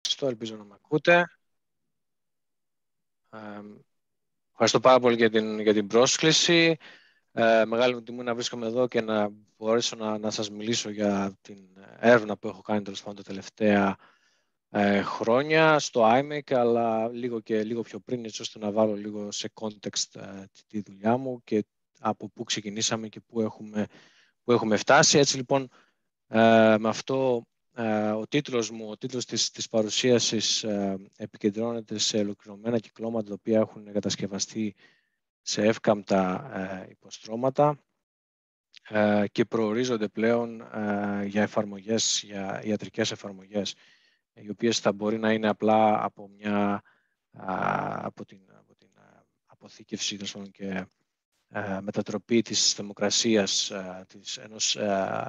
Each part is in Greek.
Ελπίζω να με ακούτε. Ευχαριστώ πάρα πολύ για την πρόσκληση. Μεγάλη μου τιμή να βρίσκομαι εδώ και να μπορέσω να σας μιλήσω για την έρευνα που έχω κάνει τέλος πάντων τα τελευταία χρόνια στο IMEC, αλλά λίγο πιο πριν, έτσι ώστε να βάλω λίγο σε context τη δουλειά μου και από πού ξεκινήσαμε και πού έχουμε φτάσει. Έτσι λοιπόν, με αυτό ο τίτλος της παρουσίασης επικεντρώνεται σε ολοκληρωμένα κυκλώματα τα οποία έχουν κατασκευαστεί σε εύκαμπτα υποστρώματα και προορίζονται πλέον για εφαρμογές, για ιατρικές εφαρμογές, οι οποίες θα μπορεί να είναι απλά από την αποθήκευση και μετατροπή της θερμοκρασίας ενός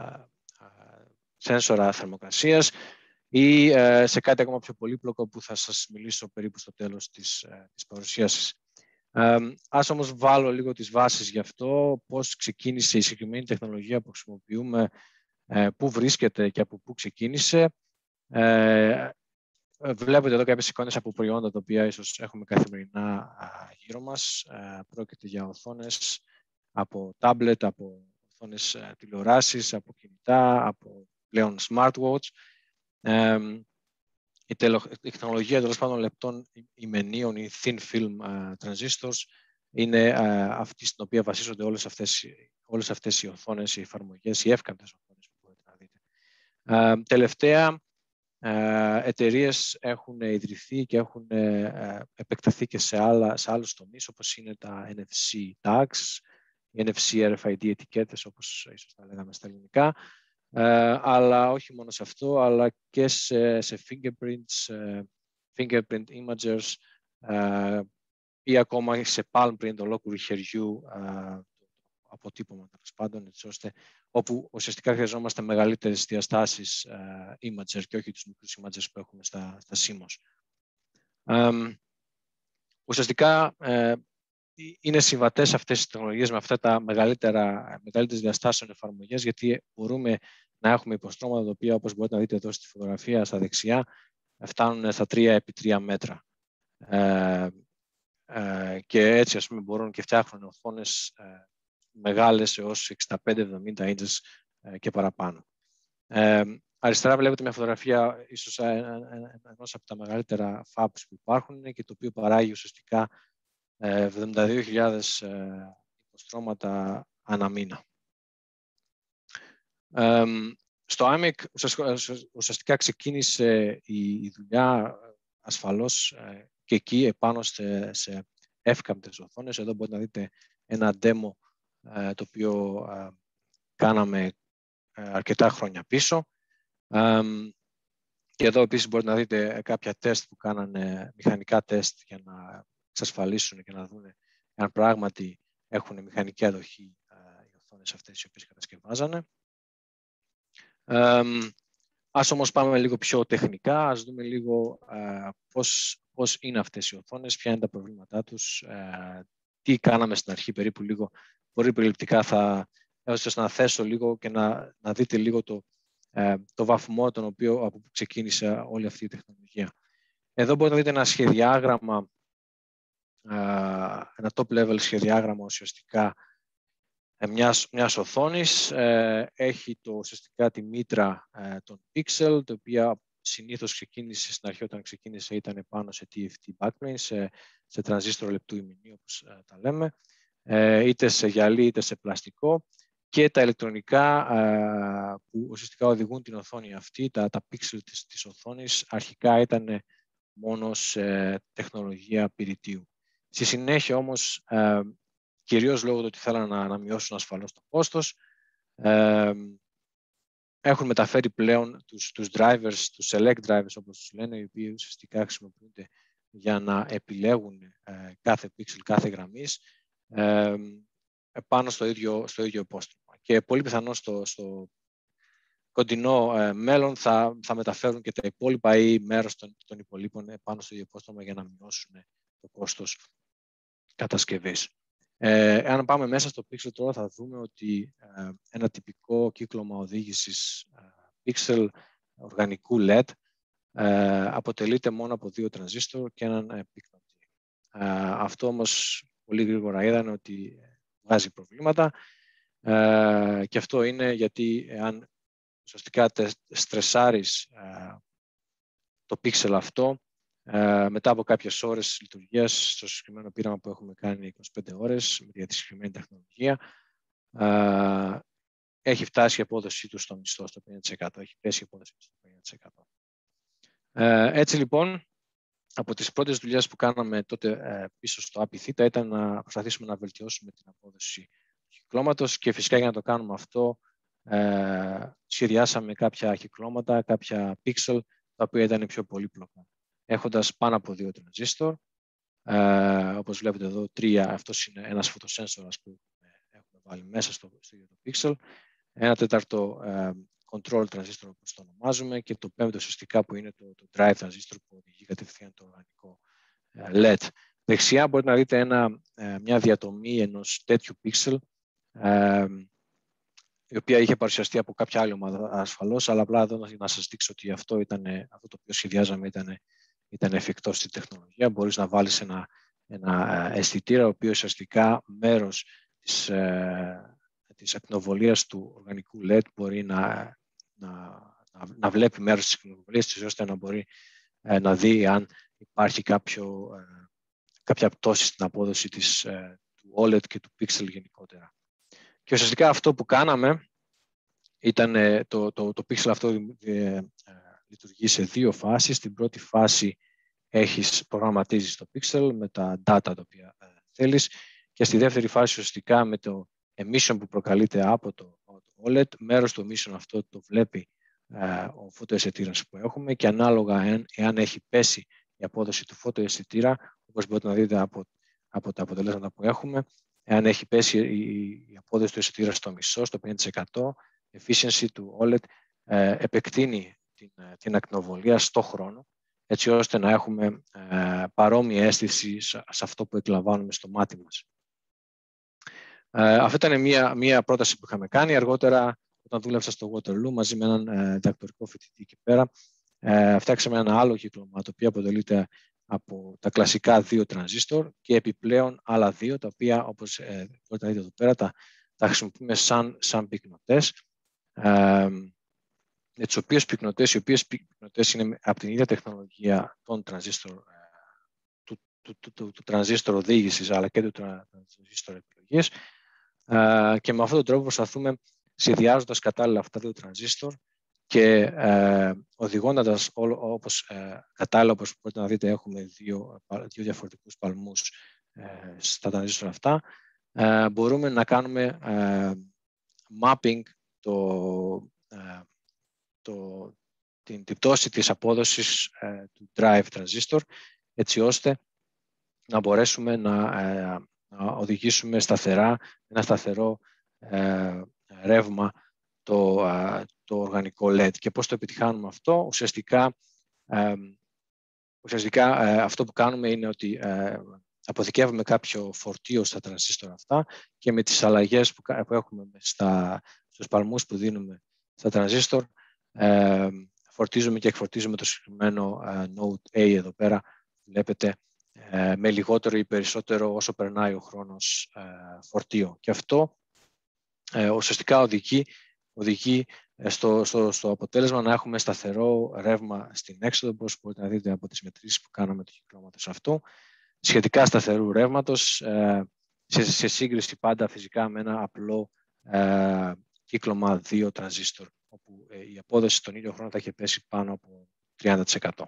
σένσορα θερμοκρασίας ή σε κάτι ακόμα πιο πολύπλοκο που θα σας μιλήσω περίπου στο τέλος της παρουσίασης. Ας όμως βάλω λίγο τις βάσεις γι' αυτό, πώς ξεκίνησε η συγκεκριμένη τεχνολογία που χρησιμοποιούμε, πού βρίσκεται και από πού ξεκίνησε. Βλέπετε εδώ κάποιες εικόνες από προϊόντα τα οποία ίσως έχουμε καθημερινά γύρω μας. Πρόκειται για οθόνες από τάμπλετ, από οθόνες τηλεοράσεις, από κινητά, από πλέον smartwatch. Η τεχνολογία τέλος πάντων λεπτών ημενίων ή thin film transistors είναι αυτή στην οποία βασίζονται όλες αυτές οι οθόνες, οι εφαρμογές, οι εύκαμπτες οθόνες που μπορείτε να δείτε. Τελευταία, εταιρείες έχουν ιδρυθεί και έχουν επεκταθεί και σε άλλους τομείς, όπως είναι τα NFC TUCs, οι NFC RFID ετικέτες, όπως ίσως τα λέγαμε στα ελληνικά, αλλά όχι μόνο σε αυτό, αλλά και σε fingerprints, fingerprint imagers ή ακόμα σε palm print ολόκληρου χεριού, αποτύπωμα τέλος πάντων, έτσι ώστε όπου ουσιαστικά χρειαζόμαστε μεγαλύτερες διαστάσεις imager και όχι τους μικρούς imagers που έχουμε στα CMOS. Ουσιαστικά είναι συμβατές αυτές οι τεχνολογίες με αυτά τα μεγαλύτερες διαστάσεων εφαρμογές, γιατί μπορούμε να έχουμε υποστρώματα τα οποία, όπως μπορείτε να δείτε εδώ στη φωτογραφία στα δεξιά, φτάνουν στα 3x3 μέτρα. Και έτσι, ας πούμε, μπορούν και φτιάχνουν οθόνες μεγάλες έως 65-70 inches και παραπάνω. Αριστερά βλέπετε μια φωτογραφία ίσως ενός από τα μεγαλύτερα fabs που υπάρχουν και το οποίο παράγει ουσιαστικά 72.000 υποστρώματα ανά μήνα. Στο IMEC ουσιαστικά ξεκίνησε η δουλειά ασφαλώς και εκεί επάνω σε εύκαμπτες οθόνες. Εδώ μπορείτε να δείτε ένα demo το οποίο κάναμε αρκετά χρόνια πίσω. Και εδώ επίσης μπορείτε να δείτε κάποια τεστ που κάνανε, μηχανικά τεστ, για να εξασφαλίσουν και να δουν αν πράγματι έχουν μηχανική αντοχή οι οθόνες αυτές οι οποίες κατασκευάζανε. Ας όμως πάμε λίγο πιο τεχνικά, ας δούμε λίγο πώς είναι αυτές οι οθόνες, ποια είναι τα προβλήματά τους, τι κάναμε στην αρχή περίπου λίγο, πολύ περιληπτικά ώστε να θέσω λίγο και να δείτε λίγο το βαθμό από που ξεκίνησε όλη αυτή η τεχνολογία. Εδώ μπορείτε να δείτε ένα σχεδιάγραμμα, ένα top-level σχεδιάγραμμα ουσιαστικά μιας οθόνης. Έχει ουσιαστικά τη μήτρα των pixel, το οποία συνήθως ξεκίνησε στην αρχή, όταν ξεκίνησε ήταν πάνω σε TFT backplane, σε τρανζίστρο λεπτού ημινίου, όπως τα λέμε, είτε σε γυαλί είτε σε πλαστικό, και τα ηλεκτρονικά που ουσιαστικά οδηγούν την οθόνη αυτή, τα pixel της οθόνης, αρχικά ήταν μόνο σε τεχνολογία πυρητίου. Στη συνέχεια όμως, κυρίως λόγω του ότι θέλαν να μειώσουν ασφαλώς το κόστος, έχουν μεταφέρει πλέον τους drivers, τους select drivers όπως τους λένε, οι οποίοι ουσιαστικά χρησιμοποιούνται για να επιλέγουν κάθε pixel, κάθε γραμμής, πάνω στο ίδιο υπόστρωμα. Και πολύ πιθανό στο κοντινό μέλλον θα μεταφέρουν και τα υπόλοιπα ή μέρος των υπολείπων πάνω στο ίδιο υπόστρωμα για να μειώσουν το κόστος κατασκευής. Αν πάμε μέσα στο pixel τώρα, θα δούμε ότι ένα τυπικό κύκλωμα οδήγησης pixel οργανικού LED αποτελείται μόνο από 2 τρανζίστορ και έναν πυκνοτή. Αυτό όμως πολύ γρήγορα είδαν ότι βγάζει προβλήματα και αυτό είναι γιατί αν ουσιαστικά στρεσάρεις το πίξελ αυτό, μετά από κάποιες ώρες λειτουργίας, στο συγκεκριμένο πείραμα που έχουμε κάνει 25 ώρες για τη συγκεκριμένη τεχνολογία, έχει φτάσει η απόδοσή του στο μισθό, στο 50%. Έχει πέσει η απόδοση στο 50%. Έτσι λοιπόν, από τις πρώτες δουλειές που κάναμε τότε πίσω στο API ήταν να προσπαθήσουμε να βελτιώσουμε την απόδοση του κυκλώματος και φυσικά για να το κάνουμε αυτό σχεδιάσαμε κάποια κυκλώματα, κάποια pixel, τα οποία ήταν πιο πολύπλοκα. Έχοντας πάνω από 2 τρανζίστορ, όπως βλέπετε εδώ 3, αυτός είναι ένας φωτοσένσορας που έχουμε βάλει μέσα στο ίδιο το pixel, ένα τέταρτο control transistor όπως το ονομάζουμε και το 5ο ουσιαστικά που είναι το drive transistor που οδηγεί κατευθείαν το οργανικό LED. Δεξιά μπορείτε να δείτε μια διατομή ενός τέτοιου pixel, η οποία είχε παρουσιαστεί από κάποια άλλη ομάδα ασφαλώς, αλλά απλά εδώ να σας δείξω ότι αυτό το οποίο σχεδιάζαμε ήταν εφικτό στην τεχνολογία. Μπορείς να βάλεις ένα αισθητήρα, ο οποίος ουσιαστικά μέρος της ακτινοβολίας του οργανικού LED μπορεί να βλέπει μέρος της ακτινοβολίας, ώστε να μπορεί να δει αν υπάρχει κάποια πτώση στην απόδοση του OLED και του pixel γενικότερα. Και ουσιαστικά αυτό που κάναμε ήταν το pixel αυτό λειτουργεί σε 2 φάσεις. Στην πρώτη φάση προγραμματίζεις το pixel με τα data τα οποία θέλεις και στη δεύτερη φάση ουσιαστικά με το emission που προκαλείται από το OLED, μέρος του emission αυτό το βλέπει ο φωτοαισθητήρας που έχουμε και ανάλογα εάν έχει πέσει η απόδοση του φωτοαισθητήρα, όπως μπορείτε να δείτε από τα αποτελέσματα που έχουμε, εάν έχει πέσει η απόδοση του αισθητήρα στο μισό, στο 50%, η efficiency του OLED επεκτείνει την ακτινοβολία στο χρόνο, έτσι ώστε να έχουμε παρόμοια αίσθηση σε αυτό που εκλαμβάνουμε στο μάτι μας. Αυτή ήταν μία πρόταση που είχαμε κάνει. Αργότερα, όταν δούλευσα στο Waterloo, μαζί με έναν διδακτορικό φοιτητή εκεί πέρα, φτιάξαμε ένα άλλο κύκλωμα, το οποίο αποτελείται από τα κλασικά 2 τρανζίστορ και επιπλέον άλλα 2, τα οποία, όπως μπορείτε να δείτε εδώ πέρα, τα χρησιμοποιούμε σαν πυκνοτές. Με τις οποίες πυκνοτές, οι οποίες πυκνοτές είναι από την ίδια τεχνολογία των τρανζίστορ, του τρανζίστορ οδήγησης, αλλά και του τρανζίστορ επιλογής. Και με αυτόν τον τρόπο προσπαθούμε, σχεδιάζοντας κατάλληλα αυτά τα 2 τρανζίστορ και οδηγώντας κατάλληλα, όπως μπορείτε να δείτε, έχουμε 2 διαφορετικούς παλμούς στα τρανζίστορ αυτά, μπορούμε να κάνουμε mapping την πτώση της απόδοσης του drive transistor, έτσι ώστε να μπορέσουμε να οδηγήσουμε ένα σταθερό ρεύμα το οργανικό LED. Και πώς το επιτυχάνουμε αυτό? Ουσιαστικά αυτό που κάνουμε είναι ότι αποθηκεύουμε κάποιο φορτίο στα τρανζίστορα αυτά και με τις αλλαγές που έχουμε στους παλμούς που δίνουμε στα τρανζίστορ, φορτίζουμε και εκφορτίζουμε το συγκεκριμένο node A εδώ πέρα, βλέπετε, με λιγότερο ή περισσότερο όσο περνάει ο χρόνος φορτίο. Και αυτό ουσιαστικά οδηγεί στο αποτέλεσμα να έχουμε σταθερό ρεύμα στην έξοδο, όπως μπορείτε να δείτε από τις μετρήσεις που κάναμε του κυκλώματος αυτού. Σχετικά σταθερού ρεύματος, σε σύγκριση πάντα φυσικά με ένα απλό κύκλωμα 2 τρανζίστορ, όπου η απόδοση στον ίδιο χρόνο θα έχει πέσει πάνω από 30%.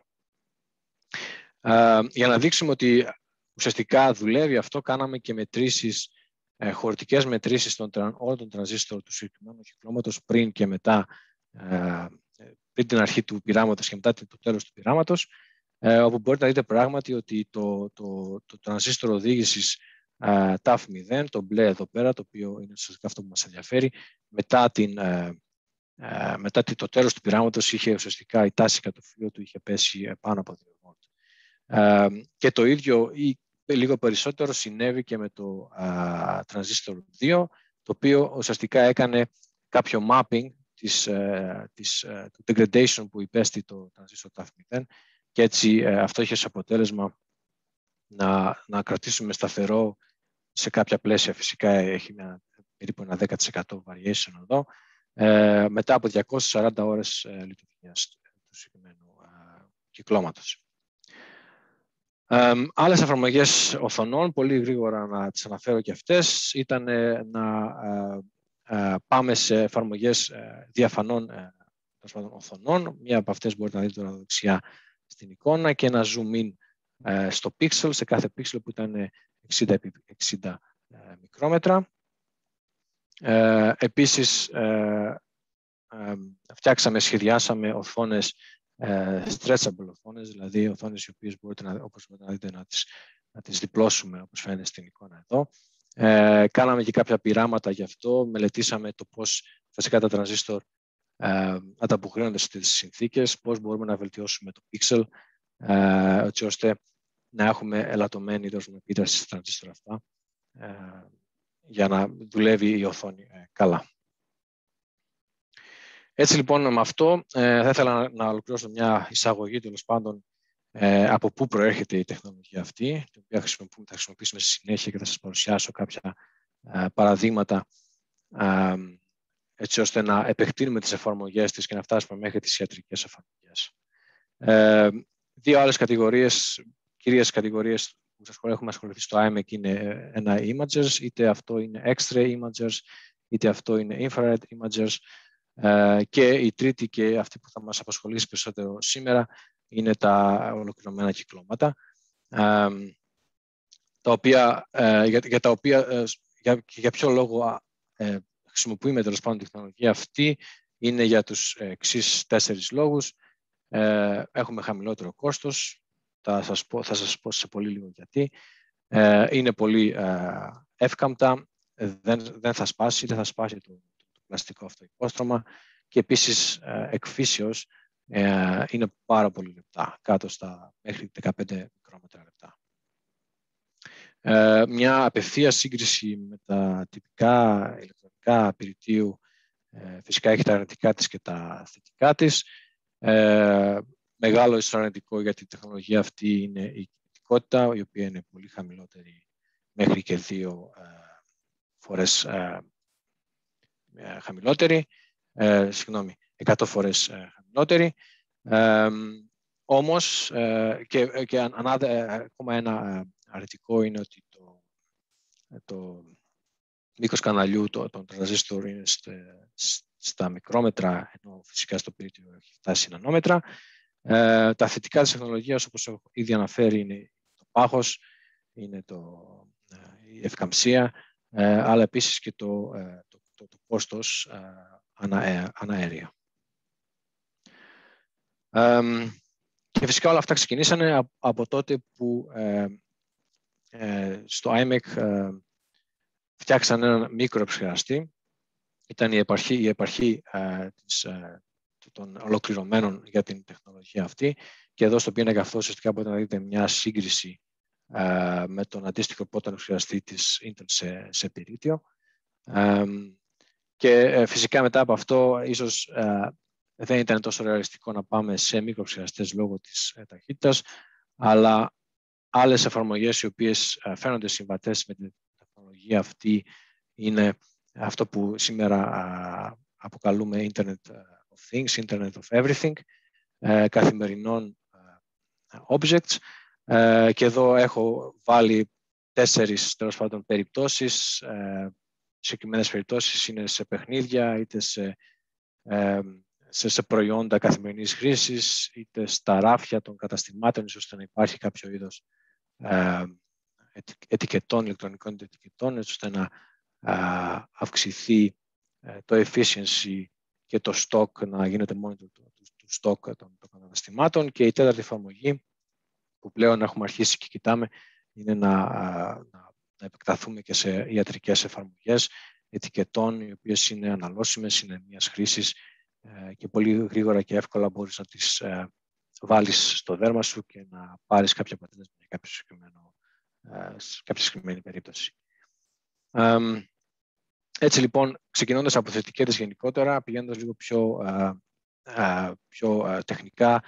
Για να δείξουμε ότι ουσιαστικά δουλεύει αυτό, κάναμε και μετρήσεις, χωρητικές μετρήσεις όλων των τρανζίστορ του συγκεκριμένου κυκλώματος πριν και μετά, πριν την αρχή του πειράματος και μετά το τέλος του πειράματος, όπου μπορείτε να δείτε πράγματι ότι το τρανζίστορ οδήγησης TAF0, το μπλε εδώ πέρα, το οποίο είναι ουσιαστικά αυτό που μας ενδιαφέρει, μετά το τέλος του πειράματος είχε ουσιαστικά η τάση κατοφλίου του είχε πέσει πάνω από 2 volt. Και το ίδιο ή λίγο περισσότερο συνέβη και με το τρανζίστορ 2, το οποίο ουσιαστικά έκανε κάποιο mapping του degradation που υπέστη το τρανζίστορ TFT και έτσι αυτό είχε ως αποτέλεσμα να κρατήσουμε σταθερό σε κάποια πλαίσια. Φυσικά έχει περίπου ένα 10% variation εδώ, μετά από 240 ώρες λειτουργίας του συγκεκριμένου κυκλώματος. Άλλες εφαρμογές οθονών, πολύ γρήγορα να τις αναφέρω και αυτές, ήταν να πάμε σε εφαρμογές διαφανών οθονών. Μία από αυτές μπορείτε να δείτε τώρα δεξιά στην εικόνα και ένα zoom in στο pixel, σε κάθε pixel που ήταν 60x60 μικρόμετρα. Επίσης, σχεδιάσαμε οθόνες, stretchable οθόνες, δηλαδή οθόνες οι οποίες όπως μπορείτε να δείτε να τις διπλώσουμε, όπως φαίνεται στην εικόνα εδώ. Κάναμε και κάποια πειράματα γι' αυτό, μελετήσαμε το πώς φυσικά τα τρανζίστορ ανταποκρίνονται στις συνθήκες, πώς μπορούμε να βελτιώσουμε το pixel, έτσι ώστε να έχουμε ελαττωμένη επίδραση στις τρανζίστορ αυτά, για να δουλεύει η οθόνη καλά. Έτσι λοιπόν με αυτό θα ήθελα να ολοκληρώσω μια εισαγωγή τέλος πάντων από πού προέρχεται η τεχνολογία αυτή, την οποία θα χρησιμοποιήσουμε στη συνέχεια και θα σας παρουσιάσω κάποια παραδείγματα έτσι ώστε να επεκτείνουμε τις εφαρμογές της και να φτάσουμε μέχρι τις ιατρικές εφαρμογές. Δύο άλλες κατηγορίες, κυρίες κατηγορίες που έχουμε ασχοληθεί στο IMEC είναι ένα imagers, είτε αυτό είναι X-ray imagers, είτε αυτό είναι infrared imagers, και η τρίτη και αυτή που θα μας απασχολήσει περισσότερο σήμερα είναι τα ολοκληρωμένα κυκλώματα, για ποιο λόγο χρησιμοποιούμε τέλος πάντων την τεχνολογία αυτή. Είναι για τους εξής 4 λόγους. Έχουμε χαμηλότερο κόστος, θα σας πω σε πολύ λίγο γιατί. Είναι πολύ εύκαμπτα, δεν θα σπάσει το πλαστικό αυτό υπόστρωμα και επίσης εκφύσεως είναι πάρα πολύ λεπτά, κάτω στα μέχρι 15 μικρόμετρα λεπτά. Μια απευθείας σύγκριση με τα τυπικά ηλεκτρονικά πυρητίου φυσικά έχει τα αρνητικά της και τα θετικά της. Μεγάλο αρνητικό για την τεχνολογία αυτή είναι η κινητικότητα, η οποία είναι πολύ χαμηλότερη, μέχρι και 2 φορές χαμηλότερη, 100 φορές χαμηλότερη. Όμως, ακόμα ένα αρνητικό είναι ότι το μήκος καναλιού των τρανζίστορ είναι στα μικρόμετρα, ενώ φυσικά στο πυρίτιο έχει φτάσει νανόμετρα. Τα θετικά της τεχνολογίας, όπως έχω ήδη αναφέρει, είναι το πάχος, είναι η ευκαμψία, αλλά επίσης και το κόστος αναέρια. Και φυσικά όλα αυτά ξεκινήσανε από τότε που στο IMEC φτιάξαν έναν μικροεπεξεργαστή. Ήταν η επαρχή των ολοκληρωμένων για την τεχνολογία αυτή. Και εδώ στο πίνακα αυτό ουσιαστικά μπορείτε να δείτε μια σύγκριση με τον αντίστοιχο πρώτο επεξεργαστή της Intel σε πυρίτιο. Και φυσικά μετά από αυτό ίσως δεν ήταν τόσο ρεαλιστικό να πάμε σε μικροεπεξεργαστές λόγω της ταχύτητας, αλλά άλλες εφαρμογές οι οποίες φαίνονται συμβατές με την τεχνολογία αυτή είναι αυτό που σήμερα αποκαλούμε Internet of Things, Internet of Everything, καθημερινών objects. Και εδώ έχω βάλει 4 τέλος πάντων περιπτώσεις. Συγκεκριμένες περιπτώσεις είναι σε παιχνίδια, είτε σε προϊόντα καθημερινής χρήσης, είτε στα ράφια των καταστημάτων, ώστε να υπάρχει κάποιο είδος ετικετών, ηλεκτρονικών ετικετών, ώστε να αυξηθεί το efficiency και το stock, να γίνεται μόνο το stock των καταστημάτων. Και η τέταρτη εφαρμογή που πλέον έχουμε αρχίσει και κοιτάμε είναι να επεκταθούμε και σε ιατρικές εφαρμογές ετικετών, οι οποίες είναι αναλώσιμες, είναι μιας χρήσης και πολύ γρήγορα και εύκολα μπορείς να τις βάλεις στο δέρμα σου και να πάρεις κάποια αποτέλεσμα για κάποια συγκεκριμένη περίπτωση. Έτσι λοιπόν, ξεκινώντας από τις ετικέτες γενικότερα, πηγαίνοντας λίγο πιο τεχνικά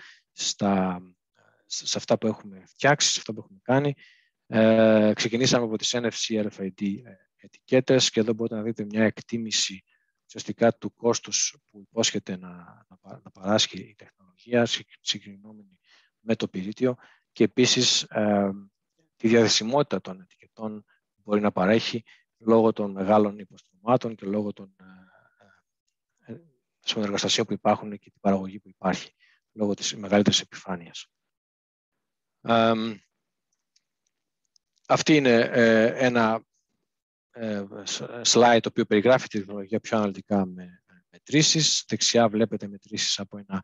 σε αυτά που έχουμε φτιάξει, σε αυτά που έχουμε κάνει, ξεκινήσαμε από τις NFC RFID ετικέτες και εδώ μπορείτε να δείτε μια εκτίμηση ουσιαστικά του κόστους που υπόσχεται να παράσχει η τεχνολογία συγκρινόμενη με το πυρίτιο και επίσης τη διαθεσιμότητα των ετικετών που μπορεί να παρέχει λόγω των μεγάλων υποστρωμάτων και λόγω των εργοστασίων που υπάρχουν και την παραγωγή που υπάρχει λόγω της μεγαλύτερης επιφάνειας. Αυτή είναι ένα slide το οποίο περιγράφει τη τεχνολογία πιο αναλυτικά με μετρήσεις. Δεξιά βλέπετε μετρήσεις από ένα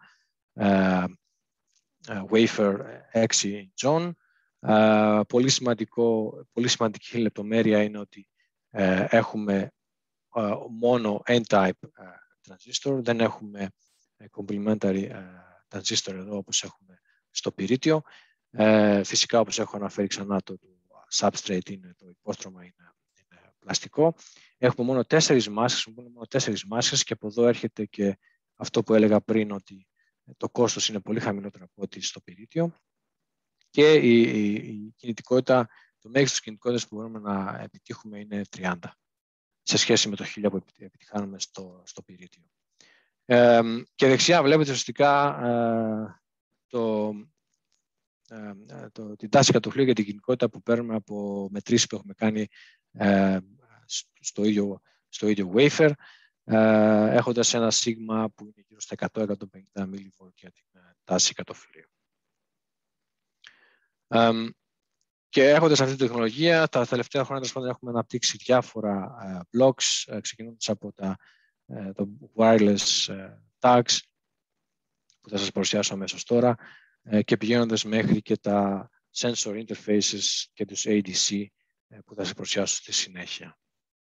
wafer 6 inch. Πολύ σημαντική λεπτομέρεια είναι ότι έχουμε μόνο N-type transistor, δεν έχουμε complementary transistor εδώ όπως έχουμε στο πυρίτιο. Φυσικά όπως έχω αναφέρει ξανά το substrate είναι το υπόστρωμα είναι πλαστικό. Έχουμε μόνο 4 μάσκες και από εδώ έρχεται και αυτό που έλεγα πριν ότι το κόστος είναι πολύ χαμηλότερο από ό,τι στο πυρίτιο και η κινητικότητα, το μέγιστος κινητικότητας που μπορούμε να επιτύχουμε είναι 30 σε σχέση με το 1000 που επιτυχάνουμε στο πυρίτιο. Και δεξιά βλέπετε ουσιαστικά την τάση κατοφλίου για την κινητικότητα που παίρνουμε από μετρήσεις που έχουμε κάνει στο ίδιο wafer, έχοντας ένα σίγμα που είναι γύρω στα 100-150 mV για την τάση κατοφλίου. Και έχοντας αυτή τη τεχνολογία, τα τελευταία χρόνια έχουμε αναπτύξει διάφορα blocks, ξεκινώντας από το wireless tags, που θα σας παρουσιάσω αμέσως τώρα, και πηγαίνοντας μέχρι και τα sensor interfaces και τους ADC, που θα σας παρουσιάσω στη συνέχεια.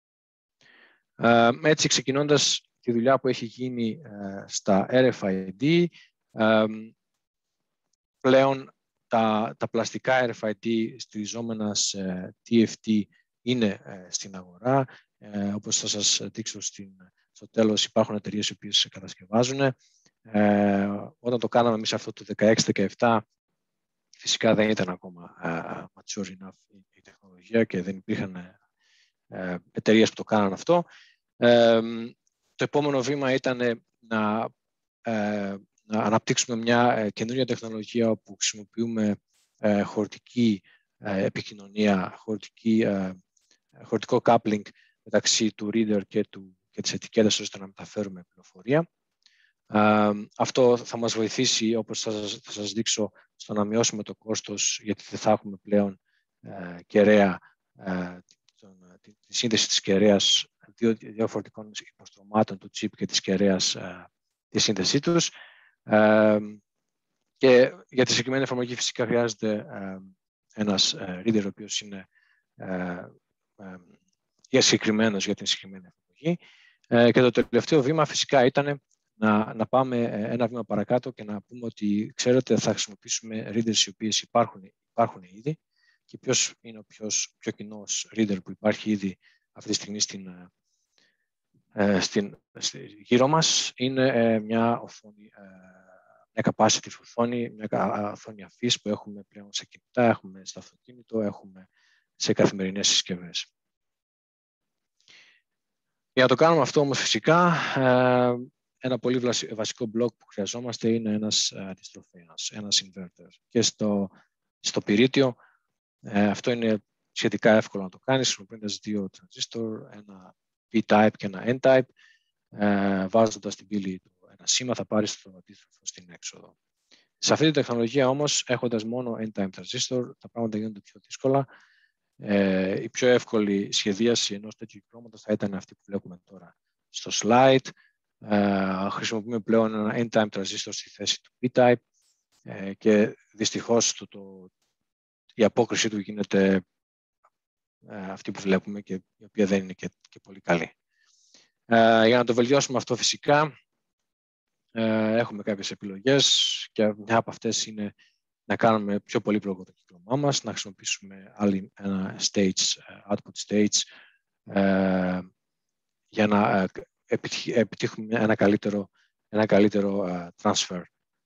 Έτσι, ξεκινώντας τη δουλειά που έχει γίνει στα RFID, πλέον τα πλαστικά RFID στηριζόμενα σε TFT είναι στην αγορά. Όπως θα σας δείξω στο τέλος, υπάρχουν εταιρείες οι οποίες κατασκευάζουν. Όταν το κάναμε εμείς αυτό το 16-17, φυσικά δεν ήταν ακόμα mature enough η τεχνολογία και δεν υπήρχαν εταιρείες που το κάναν αυτό. Το επόμενο βήμα ήταν να αναπτύξουμε μια καινούργια τεχνολογία όπου χρησιμοποιούμε χωρητική επικοινωνία, χωρητικό coupling μεταξύ του reader και της ετικέτας ώστε να μεταφέρουμε πληροφορία. Αυτό θα μας βοηθήσει, όπως θα σας δείξω, στο να μειώσουμε το κόστος, γιατί δεν θα έχουμε πλέον κεραία, τη σύνδεση της κεραίας δύο διαφορετικών υποστρωμάτων του chip και της κεραίας τη σύνδεσή τους. Και για τη συγκεκριμένη εφαρμογή φυσικά χρειάζεται ένας reader ο οποίος είναι συγκεκριμένος για την συγκεκριμένη εφαρμογή. Και το τελευταίο βήμα φυσικά ήταν να πάμε ένα βήμα παρακάτω και να πούμε ότι ξέρετε θα χρησιμοποιήσουμε readers οι οποίες υπάρχουν ήδη και ποιος είναι ο πιο κοινός reader που υπάρχει ήδη αυτή τη στιγμή γύρω μας είναι μια οθόνη, μια capacitive οθόνη, μια οθόνη αφής που έχουμε πλέον σε κινητά, έχουμε στο αυτοκίνητο, έχουμε σε καθημερινές συσκευές. Για να το κάνουμε αυτό όμως φυσικά, ένα πολύ βασικό μπλοκ που χρειαζόμαστε είναι ένας αντιστροφέας, ένας inverter. Και στο πυρίτιο αυτό είναι σχετικά εύκολο να το κάνεις, χρησιμοποιώντας δύο transistor, ένα P-type και ένα N-type, βάζοντας την πύλη ένα σήμα θα πάρεις το αντίστροφο στην έξοδο. Σε αυτή τη τεχνολογία όμως, έχοντας μόνο N-type transistor, τα πράγματα γίνονται πιο δύσκολα. Η πιο εύκολη σχεδίαση ενός τέτοιου κυκλώματος θα ήταν αυτή που βλέπουμε τώρα στο slide. Χρησιμοποιούμε πλέον ένα N-type transistor στη θέση του P-type και δυστυχώς η απόκριση του γίνεται αυτή που βλέπουμε και η οποία δεν είναι και πολύ καλή. Για να το βελτιώσουμε αυτό φυσικά έχουμε κάποιες επιλογές και μια από αυτές είναι να κάνουμε πιο πολύπλοκο το κύκλωμά μας, να χρησιμοποιήσουμε ένα output stage για να επιτύχουμε ένα καλύτερο transfer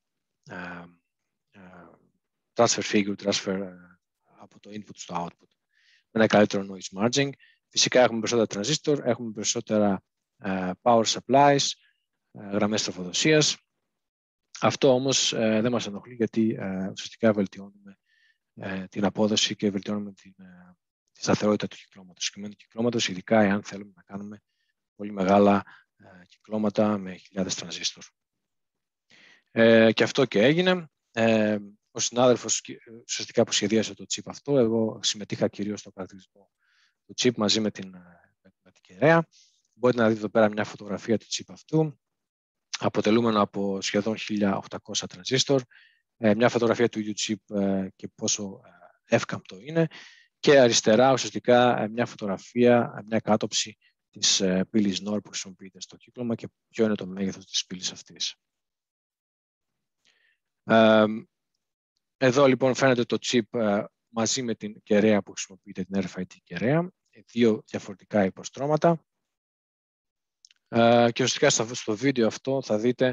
figure, από το input στο output. Με ένα καλύτερο noise margin. Φυσικά έχουμε περισσότερα transistor, έχουμε περισσότερα power supplies, γραμμές τροφοδοσίας. Αυτό όμως δεν μας ενοχλεί, γιατί ουσιαστικά βελτιώνουμε την απόδοση και βελτιώνουμε τη σταθερότητα του κυκλώματος, ειδικά εάν θέλουμε να κάνουμε πολύ μεγάλα κυκλώματα με χιλιάδες τρανζίστορ. Και αυτό και έγινε. Ο συνάδελφος ουσιαστικά που σχεδίασε το chip αυτό, εγώ συμμετείχα κυρίως στο χαρακτηρισμό του chip μαζί με την κεραία. Μπορείτε να δείτε εδώ πέρα μια φωτογραφία του chip αυτού, αποτελούμενο από σχεδόν 1.800 τρανζίστορ, μια φωτογραφία του ίδιου chip και πόσο εύκαμπτο είναι, και αριστερά ουσιαστικά μια φωτογραφία, μια κάτωψη της πύλης NOR που χρησιμοποιείται στο κύκλωμα και ποιο είναι το μέγεθος της πύλης αυτής. Εδώ λοιπόν φαίνεται το chip μαζί με την κεραία που χρησιμοποιείται, την RFID κεραία, δύο διαφορετικά υποστρώματα. Και ουσιαστικά στο βίντεο αυτό θα δείτε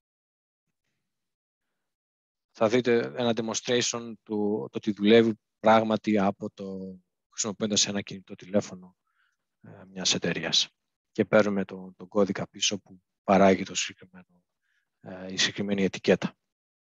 ένα demonstration του το ότι δουλεύει πράγματι χρησιμοποιώντας ένα κινητό τηλέφωνο μιας εταιρείας. Και παίρνουμε τον κώδικα πίσω που παράγει η συγκεκριμένη ετικέτα.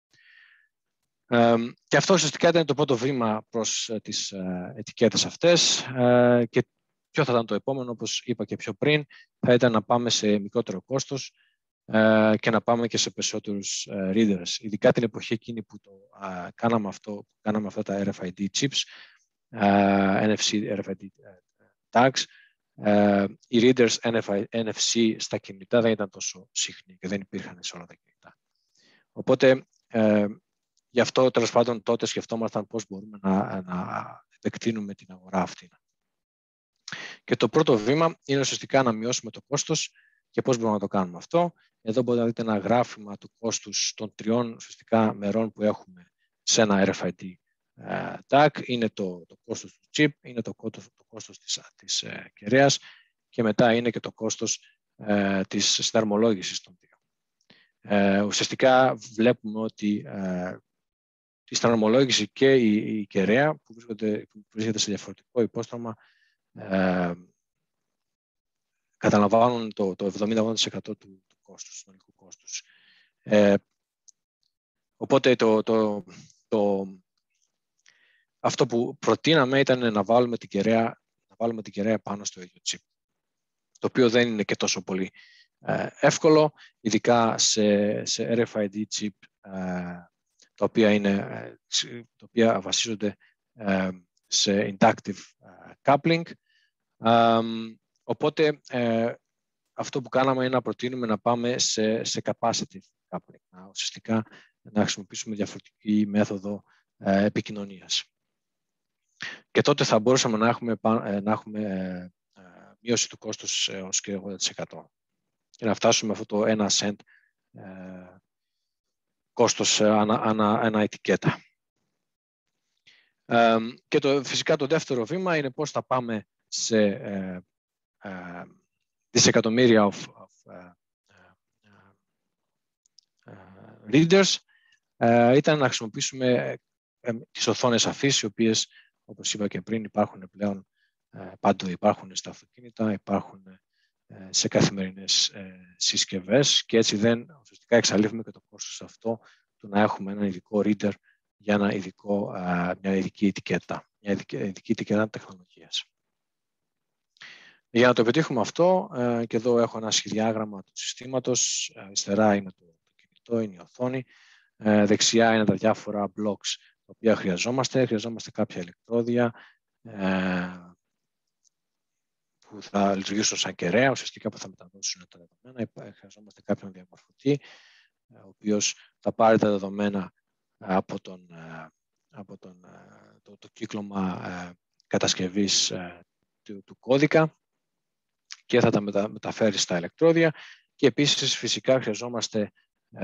Και αυτό ουσιαστικά ήταν το πρώτο βήμα προς τις ετικέτες αυτές, και ποιο θα ήταν το επόμενο, όπως είπα και πιο πριν, θα ήταν να πάμε σε μικρότερο κόστος και να πάμε και σε περισσότερους readers. Ειδικά την εποχή εκείνη που κάναμε αυτά τα RFID chips, NFC, RFID tags, οι readers NFC στα κινητά δεν ήταν τόσο συχνοί και δεν υπήρχαν σε όλα τα κινητά. Οπότε, γι' αυτό τέλος πάντων τότε σκεφτόμασταν πώς μπορούμε να επεκτείνουμε την αγορά αυτή. Και το πρώτο βήμα είναι ουσιαστικά να μειώσουμε το κόστος. Και πώς μπορούμε να το κάνουμε αυτό? Εδώ μπορείτε να δείτε ένα γράφημα του κόστους των τριών ουσιαστικά μερών που έχουμε σε ένα RFID tag. Είναι το κόστος του chip, είναι το κόστος της κεραίας και μετά είναι και το κόστος της συναρμολόγησης των δύο. Ουσιαστικά βλέπουμε ότι η συναρμολόγηση και η κεραία που βρίσκεται σε διαφορετικό υπόστρωμα καταλαμβάνουν το 70-80% του κόστους, του συνολικού κόστους. Οπότε αυτό που προτείναμε ήταν να βάλουμε την κεραία πάνω στο ίδιο chip, το οποίο δεν είναι και τόσο πολύ εύκολο, ειδικά σε RFID chip τα οποία βασίζονται σε inductive coupling. Οπότε αυτό που κάναμε είναι να προτείνουμε να πάμε σε capacitive coupling, ουσιαστικά να χρησιμοποιήσουμε διαφορετική μέθοδο επικοινωνίας. Και τότε θα μπορούσαμε να έχουμε μείωση του κόστους έως και 80% και να φτάσουμε αυτό το 1 cent κόστος ανά ετικέτα. Και φυσικά το δεύτερο βήμα είναι πώς θα πάμε σε δισεκατομμύρια readers. Ήταν να χρησιμοποιήσουμε τις οθόνες αφής, οι οποίες, όπως είπα και πριν, υπάρχουν πλέον παντού. Υπάρχουν στα αυτοκίνητα, υπάρχουν σε καθημερινές συσκευές και έτσι ουσιαστικά εξαλείφουμε και το κόστος αυτό του να έχουμε ένα ειδικό reader για μια ειδική ετικέτα, τεχνολογίας. Για να το πετύχουμε αυτό, και εδώ έχω ένα σχεδιάγραμμα του συστήματος, αριστερά είναι το κινητό, είναι η οθόνη, δεξιά είναι τα διάφορα blocks τα οποία χρειαζόμαστε κάποια ηλεκτρόδια που θα λειτουργήσουν σαν κεραία, ουσιαστικά που θα μεταδώσουν τα δεδομένα. Χρειαζόμαστε κάποιον διαμορφωτή, ο οποίος θα πάρει τα δεδομένα από το κύκλωμα κατασκευής του κώδικα και θα τα μεταφέρει στα ηλεκτρόδια. Και επίσης φυσικά χρειαζόμαστε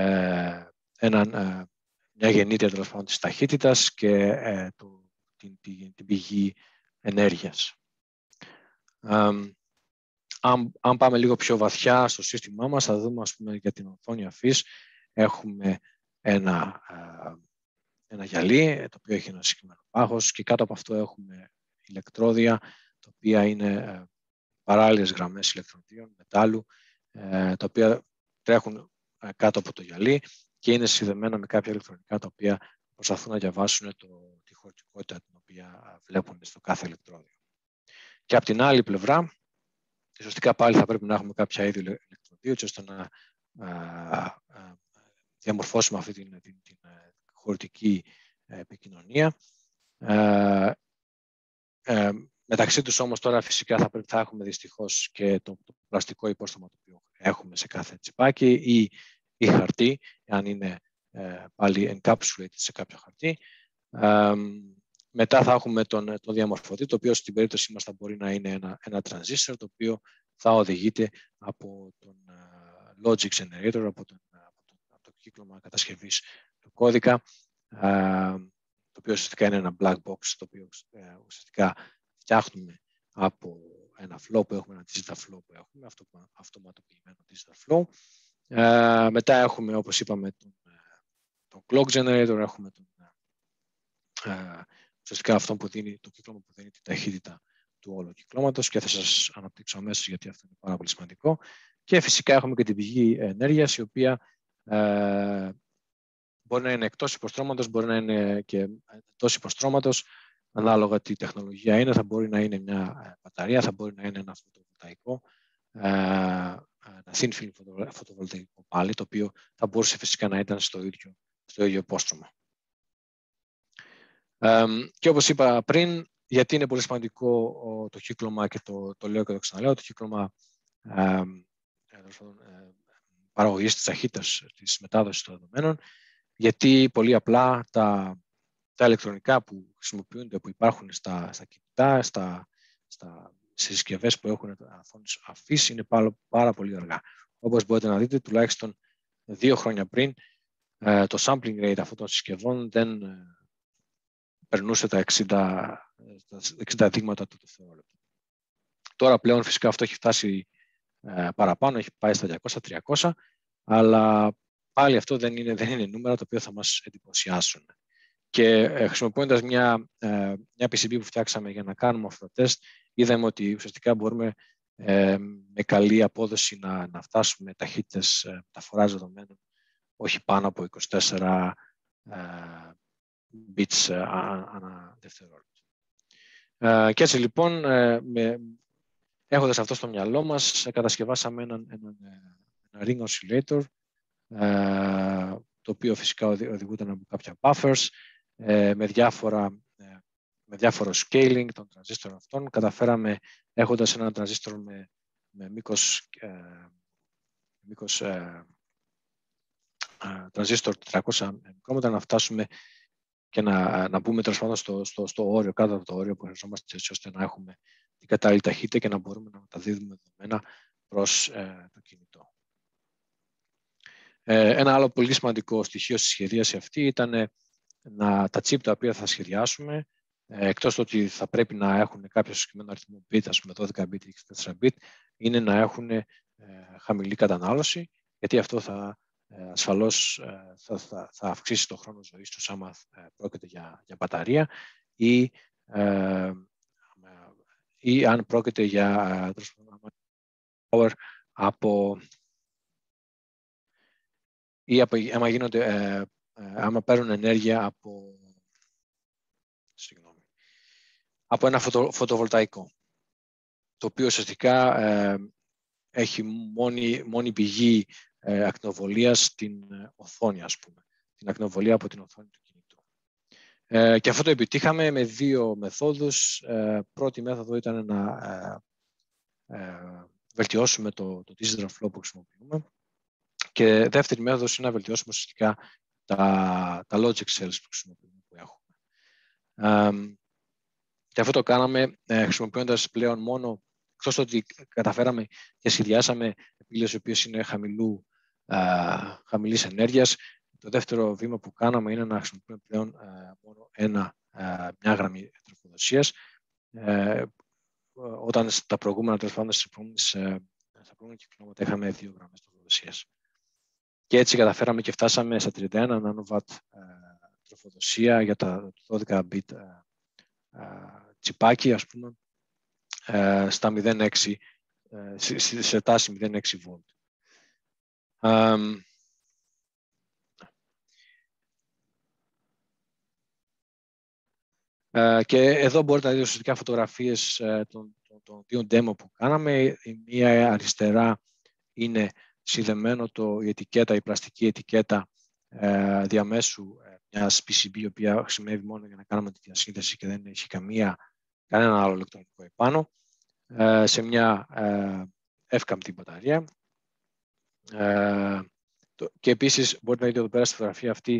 μια γεννήτρια τέλος πάντων της ταχύτητας και την πηγή ενέργειας. Αν πάμε λίγο πιο βαθιά στο σύστημά μας, θα δούμε, ας πούμε, για την οθόνη αφής έχουμε ένα γυαλί, το οποίο έχει ένα συγκεκριμένο πάχος, και κάτω από αυτό έχουμε ηλεκτρόδια, τα οποία είναι παράλληλες γραμμές ηλεκτροδίων, μετάλλου, τα οποία τρέχουν κάτω από το γυαλί και είναι συνδεμένα με κάποια ηλεκτρονικά, τα οποία προσπαθούν να διαβάσουν τη χωρητικότητα την οποία βλέπουν στο κάθε ηλεκτρόδιο. Και από την άλλη πλευρά, ουσιαστικά πάλι θα πρέπει να έχουμε κάποια είδη ηλεκτροδίου, ώστε να διαμορφώσουμε αυτή την χωρητική επικοινωνία. Μεταξύ τους όμως τώρα φυσικά θα έχουμε δυστυχώς και το πλαστικό υπόστρωμα το οποίο έχουμε σε κάθε τσιπάκι ή χαρτί, αν είναι πάλι encapsulated σε κάποιο χαρτί. Μετά θα έχουμε τον διαμορφωτή, το οποίο στην περίπτωση μας θα μπορεί να είναι ένα transistor, το οποίο θα οδηγείται από τον logic generator, από το κύκλωμα κατασκευής του κώδικα, το οποίο ουσιαστικά είναι ένα black box, το οποίο ουσιαστικά φτιάχνουμε από ένα flow που έχουμε, ένα digital flow που έχουμε, αυτοματοποιημένο digital flow. Μετά έχουμε, όπως είπαμε, τον clock generator, έχουμε ουσιαστικά αυτό που δίνει, το κύκλωμα που δίνει την ταχύτητα του όλου κυκλώματος, και θα σας αναπτύξω αμέσως γιατί αυτό είναι πάρα πολύ σημαντικό. Και φυσικά έχουμε και την πηγή ενέργειας, η οποία μπορεί να είναι εκτός υποστρώματος, μπορεί να είναι και εντός υποστρώματος, ανάλογα τι τεχνολογία είναι. Θα μπορεί να είναι μια μπαταρία, θα μπορεί να είναι ένα φωτοβολταϊκό, ένα thin film φωτοβολταϊκό πάλι, το οποίο θα μπορούσε φυσικά να ήταν στο ίδιο υπόστρωμα. Και όπως είπα πριν, γιατί είναι πολύ σημαντικό το κύκλωμα, και το λέω και το ξαναλέω, το κύκλωμα παραγωγής της ταχύτητας της μετάδοσης των δεδομένων, γιατί πολύ απλά τα ηλεκτρονικά που χρησιμοποιούνται, που υπάρχουν στα κινητά, στις συσκευές που έχουν οθόνες αφής, είναι πάρα πολύ αργά. Όπως μπορείτε να δείτε, τουλάχιστον 2 χρόνια πριν, το sampling rate αυτών των συσκευών δεν περνούσε τα 60 δείγματα του δευτερόλεπτου. Τώρα πλέον φυσικά αυτό έχει φτάσει παραπάνω, έχει πάει στα 200-300, αλλά πάλι αυτό δεν είναι νούμερα τα οποία θα μας εντυπωσιάσουν. Και χρησιμοποιώντας μια PCB που φτιάξαμε για να κάνουμε αυτό το τεστ, είδαμε ότι ουσιαστικά μπορούμε με καλή απόδοση να φτάσουμε ταχύτητες μεταφοράς δεδομένων όχι πάνω από 24 bits ανά δευτερόλεπτο. Και έτσι λοιπόν, έχοντας αυτό στο μυαλό μας, κατασκευάσαμε ένα ring oscillator, το οποίο φυσικά οδηγούταν από κάποια buffers, με διάφορο scaling των τρανζίστορων αυτών. Καταφέραμε, έχοντας ένα τρανζίστορ με μήκος τρανζίστορ 400 μικρόμετρα, να φτάσουμε και να μπούμε τέλος πάντων στο όριο, κάτω από το όριο που χρειαζόμαστε, έτσι ώστε να έχουμε την κατάλληλη ταχύτητα και να μπορούμε να μεταδίδουμε δεδομένα προς το κινητό. Ένα άλλο πολύ σημαντικό στοιχείο στη σχεδίαση αυτή ήταν τα chip τα οποία θα σχεδιάσουμε, εκτός του ότι θα πρέπει να έχουν κάποιο συγκεκριμένο αριθμό bit, ας πούμε 12 bit ή 64 bit, είναι να έχουν χαμηλή κατανάλωση, γιατί αυτό ασφαλώς θα αυξήσει το χρόνο ζωής τους άμα πρόκειται για μπαταρία ή αν πρόκειται για power άμα παίρνουν ενέργεια από ένα φωτοβολταϊκό, το οποίο ουσιαστικά έχει μόνη πηγή ακτινοβολίας στην οθόνη, ας πούμε, την ακτινοβολία από την οθόνη του κινητού. Και αυτό το επιτύχαμε με 2 μεθόδους. Πρώτη μέθοδο ήταν να βελτιώσουμε το digital flow που χρησιμοποιούμε, και δεύτερη μέθοδος είναι να βελτιώσουμε ουσιαστικά τα logic cells που χρησιμοποιούμε, που έχουμε. Και αυτό το κάναμε χρησιμοποιώντας πλέον μόνο, εκτός ότι καταφέραμε και σχεδιάσαμε πύλες οι οποίες είναι χαμηλής ενέργειας. Το δεύτερο βήμα που κάναμε είναι να χρησιμοποιούμε πλέον μόνο μια γραμμή τροφοδοσίας, όταν στα προηγούμενα, τέλος πάντων, στα προηγούμενα κυκλώματα είχαμε 2 γραμμές τροφοδοσίας. Και έτσι καταφέραμε και φτάσαμε στα 31 νανοβάτ τροφοδοσία για τα 12 bit τσιπάκι, ας πούμε, στα 0,6, σε τάση 0,6 βολτ. Και εδώ μπορείτε να δείτε ουσιαστικά φωτογραφίες των 2 demo που κάναμε. Η μία αριστερά είναι συνδεμένο η ετικέτα, η πλαστική ετικέτα διαμέσου μιας PCB, η οποία χρησιμεύει μόνο για να κάνουμε τη διασύνδεση και δεν έχει κανένα άλλο ηλεκτρονικό επάνω, σε μια εύκαμπτη μπαταρία. Και επίσης μπορείτε να δείτε εδώ πέρα στη φωτογραφία αυτή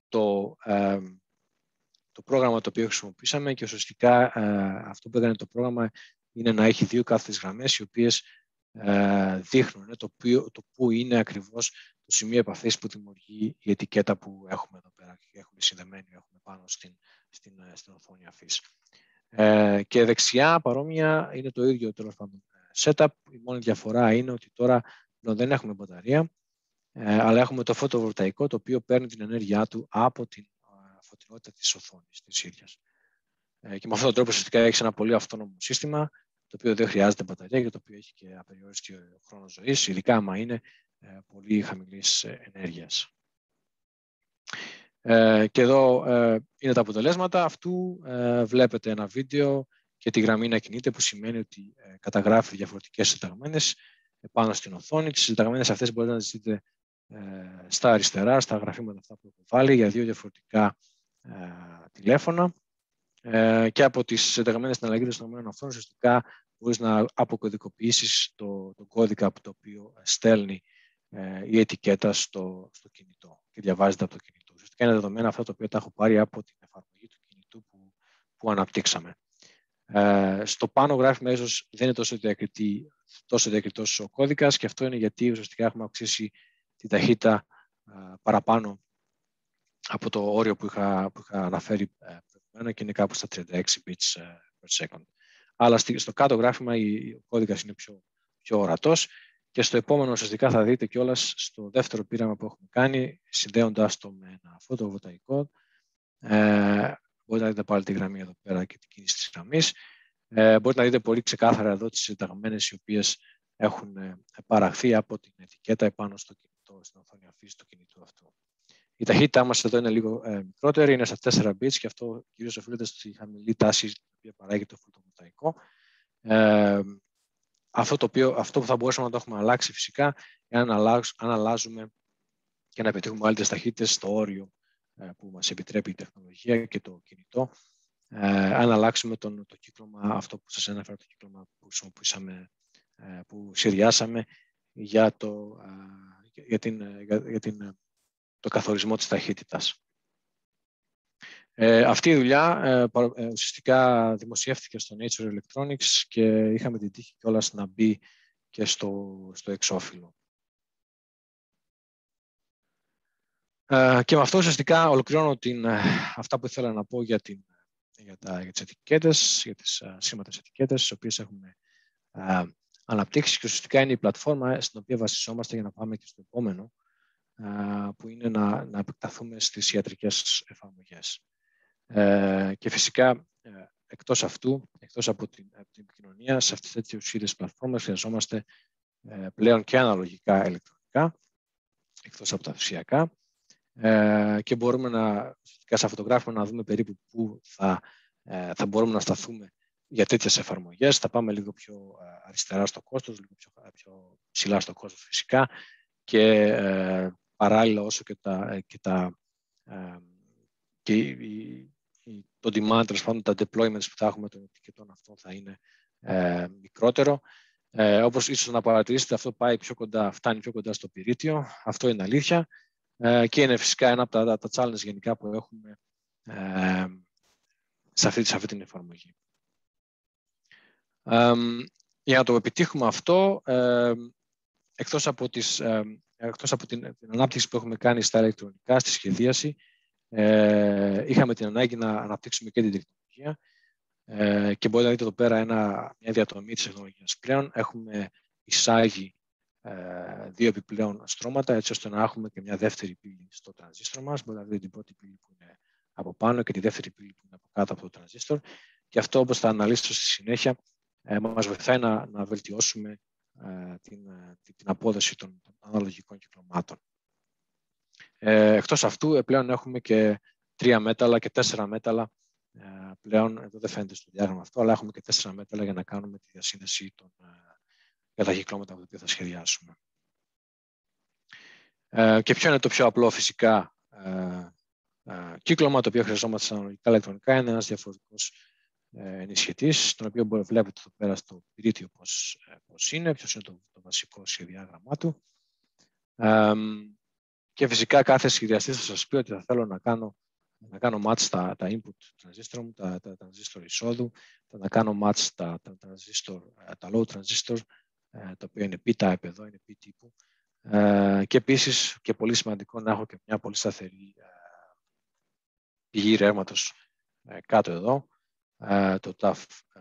το πρόγραμμα το οποίο χρησιμοποιήσαμε, και ουσιαστικά αυτό που έκανε το πρόγραμμα είναι να έχει 2 κάθετες γραμμές, οι οποίες δείχνουν το πού είναι ακριβώς το σημείο επαφής που δημιουργεί η ετικέτα που έχουμε εδώ πέρα και έχουμε συνδεμένη, έχουμε πάνω στην οθόνη αφής. Και δεξιά παρόμοια είναι το ίδιο, τέλος πάντων, setup. Η μόνη διαφορά είναι ότι τώρα δεν έχουμε μπαταρία, αλλά έχουμε το φωτοβολταϊκό, το οποίο παίρνει την ενέργειά του από την φωτεινότητα της οθόνης της ίδιας. Και με αυτόν τον τρόπο ουσιαστικά έχει ένα πολύ αυτόνομο σύστημα, το οποίο δεν χρειάζεται μπαταρία και το οποίο έχει και απεριόριστη χρόνο ζωής, ειδικά άμα είναι πολύ χαμηλής ενέργειας. Και εδώ είναι τα αποτελέσματα αυτού. Βλέπετε ένα βίντεο και τη γραμμή να κινείται, που σημαίνει ότι καταγράφει διαφορετικές συνταγμένες πάνω στην οθόνη. Τις συνταγμένες αυτές μπορείτε να τις δείτε στα αριστερά, στα γραφήματα αυτά που έχω βάλει για 2 διαφορετικά τηλέφωνα. Και από τις συνταγμένες συναλλαγές των οθόνων, ουσιαστικά μπορείς να αποκωδικοποιήσεις τον κώδικα από το οποίο στέλνει η ετικέτα στο κινητό και διαβάζεται από το κινητό. Ουσιαστικά είναι δεδομένα αυτά τα οποία τα έχω πάρει από την εφαρμογή του κινητού που αναπτύξαμε. Στο πάνω γράφημα ίσως δεν είναι τόσο διακριτός ο κώδικας, και αυτό είναι γιατί ουσιαστικά έχουμε αυξήσει τη ταχύτητα παραπάνω από το όριο που είχα αναφέρει προηγούμενα, και είναι κάπου στα 36 bits per second. Αλλά στο κάτω γράφημα ο κώδικας είναι πιο ορατός, και στο επόμενο ουσιαστικά θα δείτε κιόλας στο δεύτερο πείραμα που έχουμε κάνει, συνδέοντας το με ένα φωτοβολταϊκό. Μπορείτε να δείτε πάλι τη γραμμή εδώ πέρα και την κίνηση της γραμμής. Μπορείτε να δείτε πολύ ξεκάθαρα εδώ τις συνταγμένες, οι οποίες έχουν παραχθεί από την ετικέτα επάνω στο κινητό, στην οθόνη αφής του κινητού αυτού. Η ταχύτητά μας εδώ είναι λίγο μικρότερη, είναι στα 4 bits, και αυτό κυρίως οφείλεται στη χαμηλή τάση την οποία παράγει το φωτοβολταϊκό. Αυτό που θα μπορούσαμε να το έχουμε αλλάξει φυσικά, αν αλλάζουμε και να πετύχουμε μεγαλύτερες ταχύτητες στο όριο που μας επιτρέπει η τεχνολογία και το κινητό, αν αλλάξουμε το κύκλωμα, αυτό που σας ανέφερα, το κύκλωμα που χρησιμοποιήσαμε, που σχεδιάσαμε για το καθορισμό της ταχύτητας. Αυτή η δουλειά ουσιαστικά δημοσιεύτηκε στο Nature Electronics και είχαμε την τύχη κιόλας να μπει και στο εξώφυλλο. Και με αυτό ουσιαστικά ολοκληρώνω αυτά που ήθελα να πω για τις ετικέτες, για τις σήματες ετικέτες, τις οποίες έχουμε αναπτύξει, και ουσιαστικά είναι η πλατφόρμα στην οποία βασιζόμαστε για να πάμε και στο επόμενο, που είναι να επεκταθούμε στις ιατρικές εφαρμογές. Και φυσικά εκτός αυτού, εκτός από την επικοινωνία, σε αυτές τις είδες πλατφόρμες χρειαζόμαστε πλέον και αναλογικά ηλεκτρονικά, εκτός από τα φυσιακά, και μπορούμε σε φωτογράφημα να δούμε περίπου πού θα μπορούμε να σταθούμε για τέτοιες εφαρμογές. Θα πάμε λίγο πιο αριστερά στο κόστος, λίγο πιο ψηλά στο κόστος φυσικά, και παράλληλα όσο το demand, τα deployments που θα έχουμε των ετικετών αυτών θα είναι μικρότερο. Όπως ίσως να παρατηρήσετε, αυτό φτάνει πιο κοντά στο πυρίτιο. Αυτό είναι αλήθεια. Και είναι φυσικά ένα από τα challenge γενικά που έχουμε σε αυτή την εφαρμογή. Για να το επιτύχουμε αυτό, εκτός από την ανάπτυξη που έχουμε κάνει στα ηλεκτρονικά, στη σχεδίαση, είχαμε την ανάγκη να αναπτύξουμε και την τεχνολογία. Και μπορείτε να δείτε εδώ πέρα μια διατομή της τεχνολογίας. Πλέον έχουμε εισάγει 2 επιπλέον στρώματα, έτσι ώστε να έχουμε και μια δεύτερη πύλη στο τρανζίστορ μας. Μπορείτε να δείτε την πρώτη πύλη που είναι από πάνω και τη δεύτερη πύλη που είναι από κάτω από το τρανζίστορ. Και αυτό, όπως θα αναλύσω στη συνέχεια, μας βοηθάει να βελτιώσουμε την απόδοση των αναλογικών κυκλωμάτων. Εκτός αυτού, πλέον έχουμε και 3 μέταλλα και 4 μέταλλα. Πλέον, εδώ δεν φαίνεται στο διάγραμμα αυτό, αλλά έχουμε και 4 μέταλλα για να κάνουμε τη διασύνδεση για τα κυκλώματα από τα οποία θα σχεδιάσουμε. Και ποιο είναι το πιο απλό φυσικά κύκλωμα, το οποίο χρειαζόμαστε στα αναλογικά ηλεκτρονικά? Είναι ένας διαφορετικός ενισχυτής, τον οποίο βλέπετε εδώ πέρα στο πυρίτιο πώς είναι, ποιος είναι το βασικό σχεδιάγραμμά του. Και φυσικά κάθε σχεδιαστής θα σας πει ότι θα θέλω να κάνω match τα input transistor μου, τα transistor εισόδου, να κάνω match τα low transistor, τα οποία είναι P-type εδώ, είναι P-τύπου. Και επίσης, και πολύ σημαντικό, να έχω και μια πολύ σταθερή πηγή ρεύματος κάτω εδώ, το TAF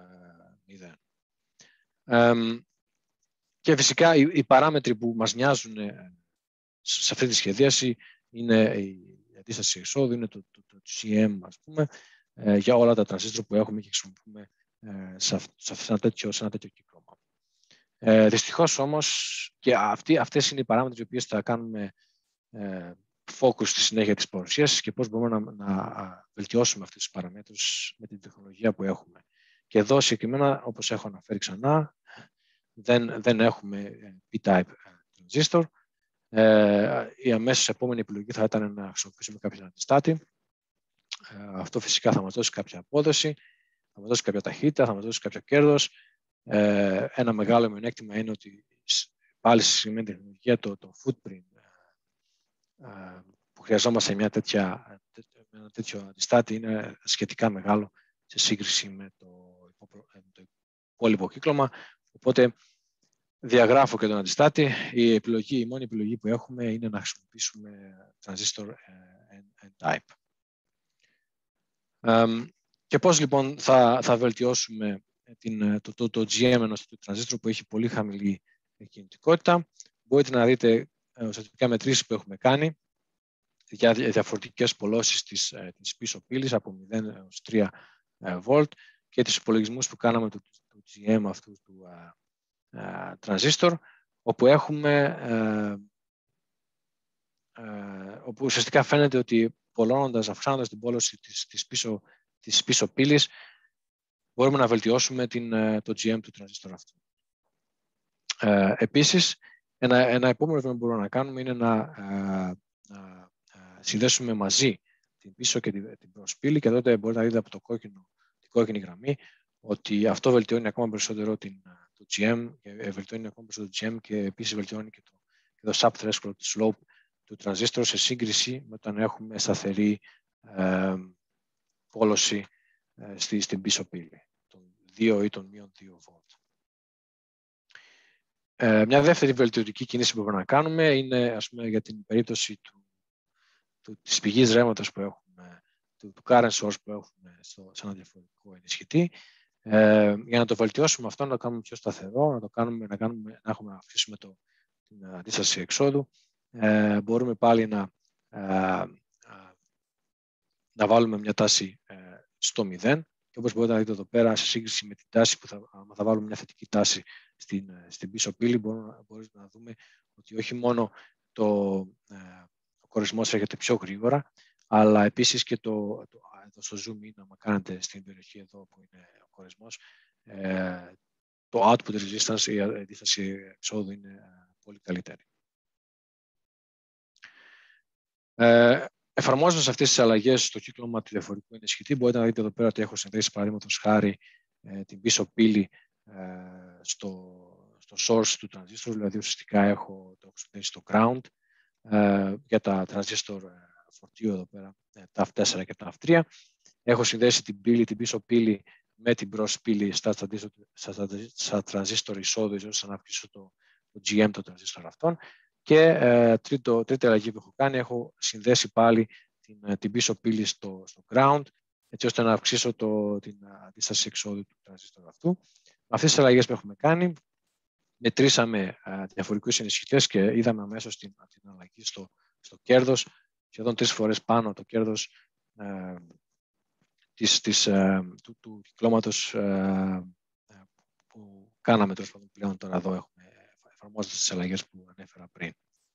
0. Και φυσικά οι παράμετροι που μας νοιάζουν σε αυτή τη σχεδίαση είναι η αντίσταση εξόδου, είναι το GM, ας πούμε, για όλα τα τρανζίστορ που έχουμε και χρησιμοποιούμε σε ένα τέτοιο κύκλωμα. Δυστυχώς όμως, και αυτές είναι οι παράμετροι οι οποίες θα κάνουμε focus στη συνέχεια της παρουσίασης και πώς μπορούμε να βελτιώσουμε αυτές τις παραμέτρους με την τεχνολογία που έχουμε. Και εδώ συγκεκριμένα, όπως έχω αναφέρει ξανά, δεν έχουμε P-type transistor. Η αμέσως επόμενη επιλογή θα ήταν να χρησιμοποιήσουμε κάποιον αντιστάτη. Αυτό φυσικά θα μας δώσει κάποια απόδοση, θα μας δώσει κάποια ταχύτητα, θα μας δώσει κάποιο κέρδος. Ένα μεγάλο μειονέκτημα είναι ότι πάλι στη συγκεκριμένη τεχνολογία το footprint που χρειαζόμαστε σε ένα τέτοιο αντιστάτη είναι σχετικά μεγάλο σε σύγκριση με το υπόλοιπο κύκλωμα. Οπότε διαγράφω και τον αντιστάτη. Η μόνη επιλογή που έχουμε είναι να χρησιμοποιήσουμε transistor N-type. Και πώς λοιπόν θα βελτιώσουμε το GM ενός του τρανζίστορ που έχει πολύ χαμηλή κινητικότητα? Μπορείτε να δείτε ουσιαστικά μετρήσεις που έχουμε κάνει για διαφορετικές πολλώσεις της πίσω πύλης από 0 έως 3 volt και τους υπολογισμούς που κάναμε του GM αυτού του τρανζίστορ, όπου όπου ουσιαστικά φαίνεται ότι αυξάνοντας την πόλωση της πίσω πύλης, μπορούμε να βελτιώσουμε το GM του τρανζίστορ αυτού. Επίσης, ένα επόμενο βήμα που μπορούμε να κάνουμε είναι να συνδέσουμε μαζί την πίσω και την μπρος πύλη, και τότε μπορείτε να δείτε από την κόκκινη γραμμή ότι αυτό βελτιώνει ακόμα περισσότερο το GM, και επίσης βελτιώνει και το sub-threshold slope του τρανζίστορ σε σύγκριση με όταν έχουμε σταθερή πόλωση στην πίσω πύλη, των 2 ή των μείον 2 volt. Μια δεύτερη βελτιωτική κίνηση που μπορούμε να κάνουμε είναι, ας πούμε, για την περίπτωση της πηγής ρεύματος που έχουμε, του current source που έχουμε σε ένα διαφορετικό ενισχυτή. Για να το βελτιώσουμε αυτό, να το κάνουμε πιο σταθερό, να αυξήσουμε την αντίσταση εξόδου, μπορούμε πάλι να βάλουμε μια τάση στο 0, και όπως μπορείτε να δείτε εδώ πέρα, σε σύγκριση με την τάση που θα βάλουμε μια θετική τάση στην πίσω πύλη, μπορείτε να δούμε ότι όχι μόνο ο κορεσμός έρχεται πιο γρήγορα, αλλά επίσης και εδώ στο zoom in, άμα κάνετε στην περιοχή εδώ που είναι ο κορεσμός, το output resistance, η αντίσταση εξόδου είναι πολύ καλύτερη. Εφαρμόζοντας αυτές τις αλλαγές στο κύκλωμα του διαφορετικού ενισχυτή, μπορείτε να δείτε εδώ πέρα ότι έχω συνδέσει, παραδείγματος χάρη, την πίσω πύλη στο source του transistor, δηλαδή ουσιαστικά το έχω συνδέσει στο ground για τα transistor φορτίου εδώ πέρα, τα TAF4 και τα TAF3. Έχω συνδέσει την πίσω πύλη με την μπρος πύλη στα transistor εισόδου, ώστε να αυξήσω το GM των transistor αυτών. Και τρίτη αλλαγή που έχω κάνει, έχω συνδέσει πάλι την πίσω πύλη στο ground, έτσι ώστε να αυξήσω την αντίσταση εξόδου του τρανζίστορ αυτού. Με αυτές τις αλλαγές που έχουμε κάνει, μετρήσαμε διαφορετικούς ενισχυτές και είδαμε αμέσως την αλλαγή στο κέρδος, σχεδόν 3 φορές πάνω το κέρδος του κυκλώματος που κάναμε πλέον τώρα εδώ εφαρμόζοντας τις αλλαγές που ανέφερα πριν.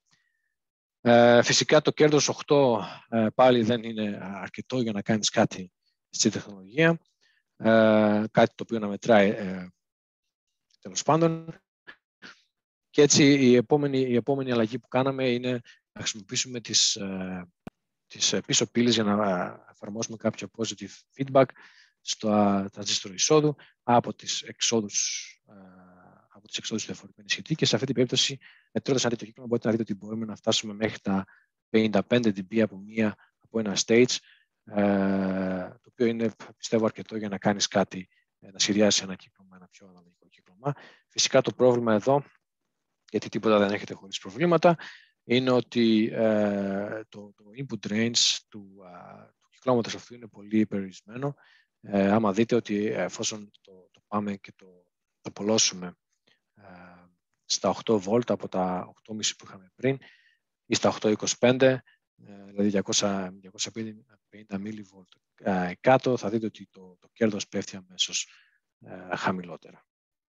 Φυσικά το κέρδος 8 πάλι δεν είναι αρκετό για να κάνεις κάτι στη τεχνολογία, κάτι το οποίο να μετράει τέλος πάντων. Και έτσι η επόμενη αλλαγή που κάναμε είναι να χρησιμοποιήσουμε τις πίσω πύλες για να εφαρμόσουμε κάποιο positive feedback στο τρανζίστορ εισόδου από τις εξόδους του διαφορετικού ενισχυτή, και σε αυτή την περίπτωση, μετρώντας το κύκλωμα, μπορείτε να δείτε ότι μπορούμε να φτάσουμε μέχρι τα 55 dB από ένα stage, το οποίο είναι, πιστεύω, αρκετό για να κάνεις κάτι, να σχεδιάσεις ένα κύκλωμα, ένα πιο αναλογικό κύκλωμα. Φυσικά το πρόβλημα εδώ, γιατί τίποτα δεν έχετε χωρίς προβλήματα, είναι ότι το input range του κυκλώματος αυτού είναι πολύ περιορισμένο. Άμα δείτε ότι εφόσον το πάμε και το πολλώσουμε στα 8 βόλτ από τα 8,5 που είχαμε πριν ή στα 8,25, δηλαδή 250 μιλιβόλτ κάτω, θα δείτε ότι το κέρδος πέφτει αμέσως χαμηλότερα.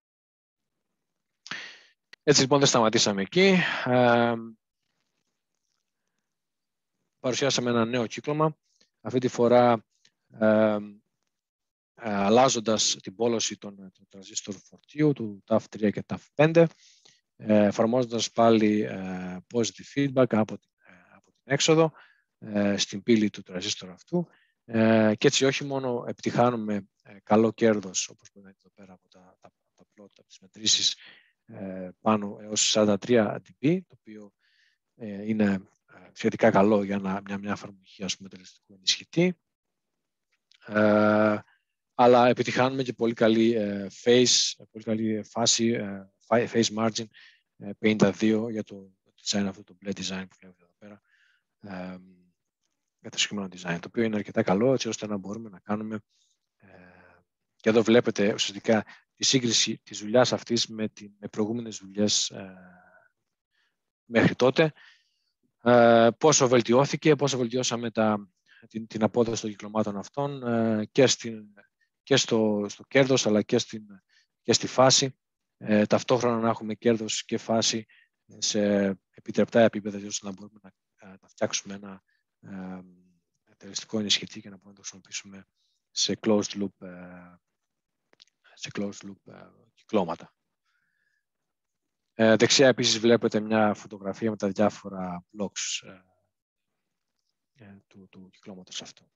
Έτσι λοιπόν δεν σταματήσαμε εκεί. Παρουσιάσαμε ένα νέο κύκλωμα, αυτή τη φορά αλλάζοντας την πόλωση των τρανζίστορ φορτίου, του TAF3 και TAF5, εφαρμόζοντας πάλι positive feedback από την έξοδο στην πύλη του τρανζίστορ αυτού, και έτσι όχι μόνο επιτυχάνουμε καλό κέρδος, όπως μπορείτε να δείτε εδώ πέρα από τα plot, από τις μετρήσεις, πάνω έως 43 dB, το οποίο είναι σχετικά καλό για μια εφαρμογή, ας πούμε, τελεστικού ενισχυτή, αλλά επιτυχάνουμε και πολύ καλή φάση, phase margin 52 για το design αυτό, το blend design που βλέπετε εδώ πέρα, για το συγκεκριμένο design, το οποίο είναι αρκετά καλό, έτσι ώστε να μπορούμε να κάνουμε, και εδώ βλέπετε ουσιαστικά τη σύγκριση της δουλειάς αυτής με προηγούμενες δουλειές μέχρι τότε, πόσο βελτιώθηκε, πόσο βελτιώσαμε την απόδοση των κυκλωμάτων αυτών και στο κέρδος, αλλά και στη φάση. Ταυτόχρονα να έχουμε κέρδος και φάση σε επιτρεπτά επίπεδα, ώστε να μπορούμε να φτιάξουμε ένα τελεστικό ενισχυτή και να μπορούμε να το χρησιμοποιήσουμε σε closed loop κυκλώματα. Δεξιά επίσης βλέπετε μια φωτογραφία με τα διάφορα blocks του κυκλώματος αυτού.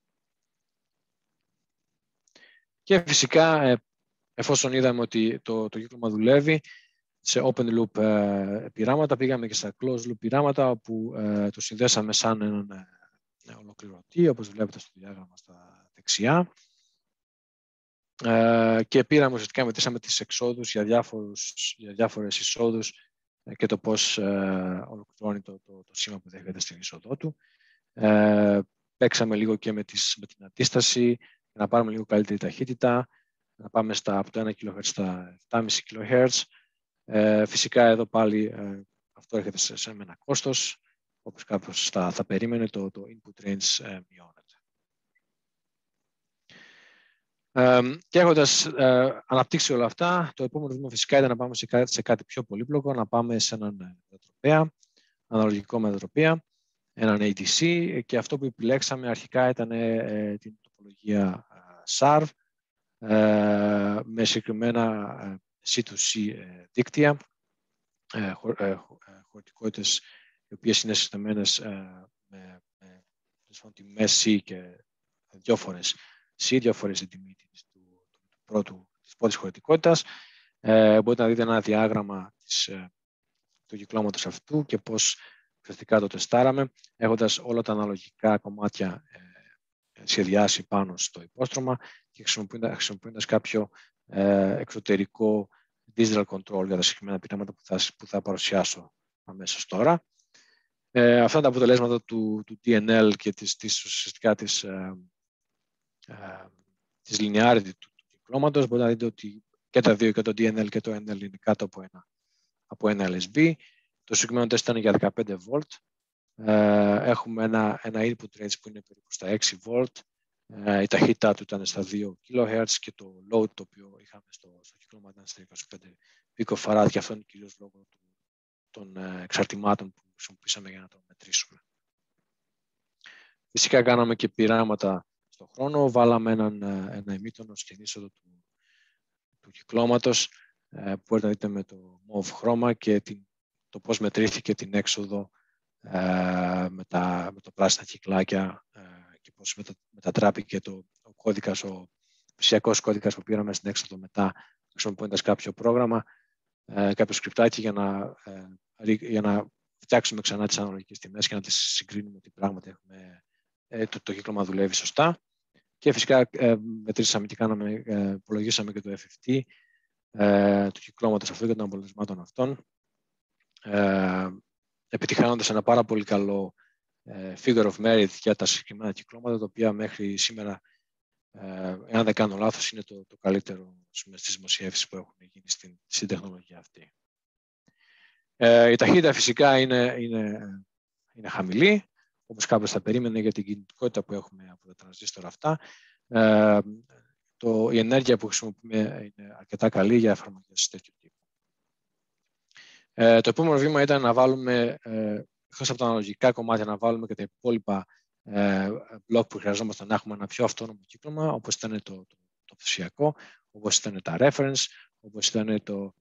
Και φυσικά, εφόσον είδαμε ότι το κύκλωμα δουλεύει σε open loop πειράματα, πήγαμε και στα closed loop πειράματα, όπου το συνδέσαμε σαν έναν ολοκληρωτή, όπως βλέπετε στο διάγραμμα στα δεξιά, και πήραμε ουσιαστικά, μετρήσαμε τις εξόδους για διάφορες εισόδους και το πώς ολοκληρώνει το σήμα που δέχεται στην είσοδό του. Παίξαμε λίγο και με την αντίσταση για να πάρουμε λίγο καλύτερη ταχύτητα, να πάμε από το 1 kHz στα 7,5 kHz. Φυσικά εδώ πάλι αυτό έρχεται σε ένα κόστος, όπως κάπως θα περίμενε, το input range μειώνεται. Και έχοντας αναπτύξει όλα αυτά, το επόμενο βήμα φυσικά ήταν να πάμε σε κάτι πιο πολύπλοκο, να πάμε σε έναν μετατροπέα, αναλογικό μετατροπέα, έναν ADC, και αυτό που επιλέξαμε αρχικά ήταν την τοπολογία SARV με συγκεκριμένα C2C δίκτυα, χωρητικότητες οι οποίες είναι συνδεμένες με τιμές C και 2 φορές C, 2 φορές την τιμή της πρώτης χωρητικότητας. Μπορείτε να δείτε ένα διάγραμμα του κυκλώματος αυτού και πώς ουσιαστικά το τεστάραμε, έχοντας όλα τα αναλογικά κομμάτια σχεδιάσει πάνω στο υπόστρωμα και χρησιμοποιώντας κάποιο εξωτερικό digital control για τα συγκεκριμένα πειράματα που θα παρουσιάσω αμέσως τώρα. Αυτά τα αποτελέσματα του DNL και ουσιαστικά της της linearity του κυκλώματος. Μπορείτε να δείτε ότι και τα δύο, και το DNL και το NL, είναι κάτω από ένα LSB. Το συγκεκριμένο τεστ ήταν για 15 volt. Έχουμε ένα input range που είναι περίπου στα 6 volt. Η ταχύτητά του ήταν στα 2 kHz και το load το οποίο είχαμε στο κύκλωμα ήταν στα 25 picofarad, και αυτό είναι κυρίως λόγω των εξαρτημάτων που χρησιμοποιήσαμε για να το μετρήσουμε. Φυσικά κάναμε και πειράματα στον χρόνο. Βάλαμε ένα ημίτονο στην είσοδο του κυκλώματος, που μπορείτε να δείτε με το mauve χρώμα, και το πώς μετρήθηκε την έξοδο με το πράσινα κυκλάκια, και πώς μετατράπηκε ο κώδικας, ο ψηφιακός κώδικας που πήραμε στην έξοδο μετά, χρησιμοποιώντας κάποιο πρόγραμμα, κάποιο σκριπτάκι για να φτιάξουμε ξανά τις αναλογικές τιμές και να τις συγκρίνουμε ότι πράγματι το κύκλωμα δουλεύει σωστά. Και φυσικά μετρήσαμε και υπολογίσαμε και το FFT του κυκλώματος αυτού και των αποτελεσμάτων αυτών, επιτυχάνοντας ένα πάρα πολύ καλό figure of merit για τα συγκεκριμένα κυκλώματα, τα οποία μέχρι σήμερα, εάν δεν κάνω λάθος, είναι το καλύτερο στις δημοσιεύσεις που έχουν γίνει στην τεχνολογία αυτή. Η ταχύτητα φυσικά είναι χαμηλή, όπως κάποιος θα περίμενε, για την κινητικότητα που έχουμε από τα τρανζίστορα αυτά. Η ενέργεια που χρησιμοποιούμε είναι αρκετά καλή για εφαρμογές τέτοιου τύπου. Το επόμενο βήμα ήταν να βάλουμε, εκτός από τα αναλογικά κομμάτια, να βάλουμε και τα υπόλοιπα μπλοκ που χρειαζόμαστε να έχουμε ένα πιο αυτόνομο κύκλωμα, όπως ήταν το ψηφιακό, όπως ήταν τα reference, όπως ήταν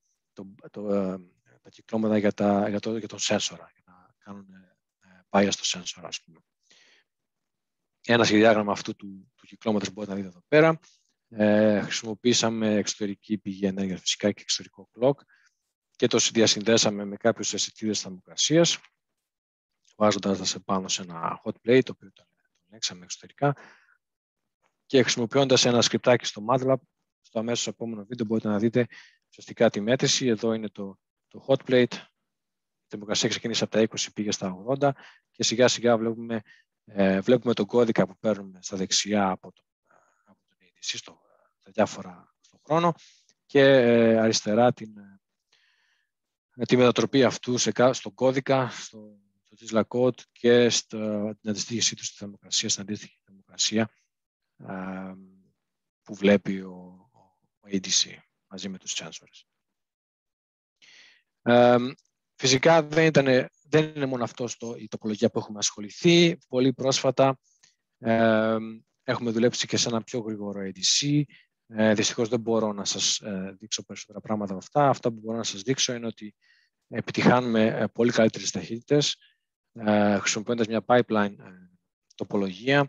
τα κυκλώματα για τον σένσορα, για να κάνουν bias στο σένσορα, ας πούμε. Ένα σχεδιάγραμμα αυτού του κυκλώματος μπορείτε να δείτε εδώ πέρα. Χρησιμοποίησαμε εξωτερική πηγή ενέργειας φυσικά και εξωτερικό clock, και το διασυνδέσαμε με κάποιους αισθητήρες θερμοκρασίας, βάζοντας τα πάνω σε ένα hot plate, το οποίο το ελέγξαμε εξωτερικά, και χρησιμοποιώντας ένα σκριπτάκι στο MATLAB. Στο αμέσως επόμενο βίντεο μπορείτε να δείτε ουσιαστικά τη μέτρηση. Εδώ είναι το hot plate. Η θερμοκρασία ξεκίνησε από τα 20, πήγε στα 80, και σιγά σιγά βλέπουμε τον κώδικα που παίρνουμε στα δεξιά από τον ECE στα διάφορα στον χρόνο, και αριστερά τη μετατροπή αυτού στον κώδικα, στο Tesla code, και την αντιστοίχησή του στη θερμοκρασία, στην αντίστοιχη θερμοκρασία που βλέπει ο ECE μαζί με τους sensors. Φυσικά δεν είναι μόνο αυτό η τοπολογία που έχουμε ασχοληθεί. Πολύ πρόσφατα έχουμε δουλέψει και σε ένα πιο γρήγορο ECE. Δυστυχώς δεν μπορώ να σας δείξω περισσότερα πράγματα από αυτά. Αυτό που μπορώ να σας δείξω είναι ότι επιτυχάνουμε πολύ καλύτερες ταχύτητες, χρησιμοποιώντας μια pipeline τοπολογία.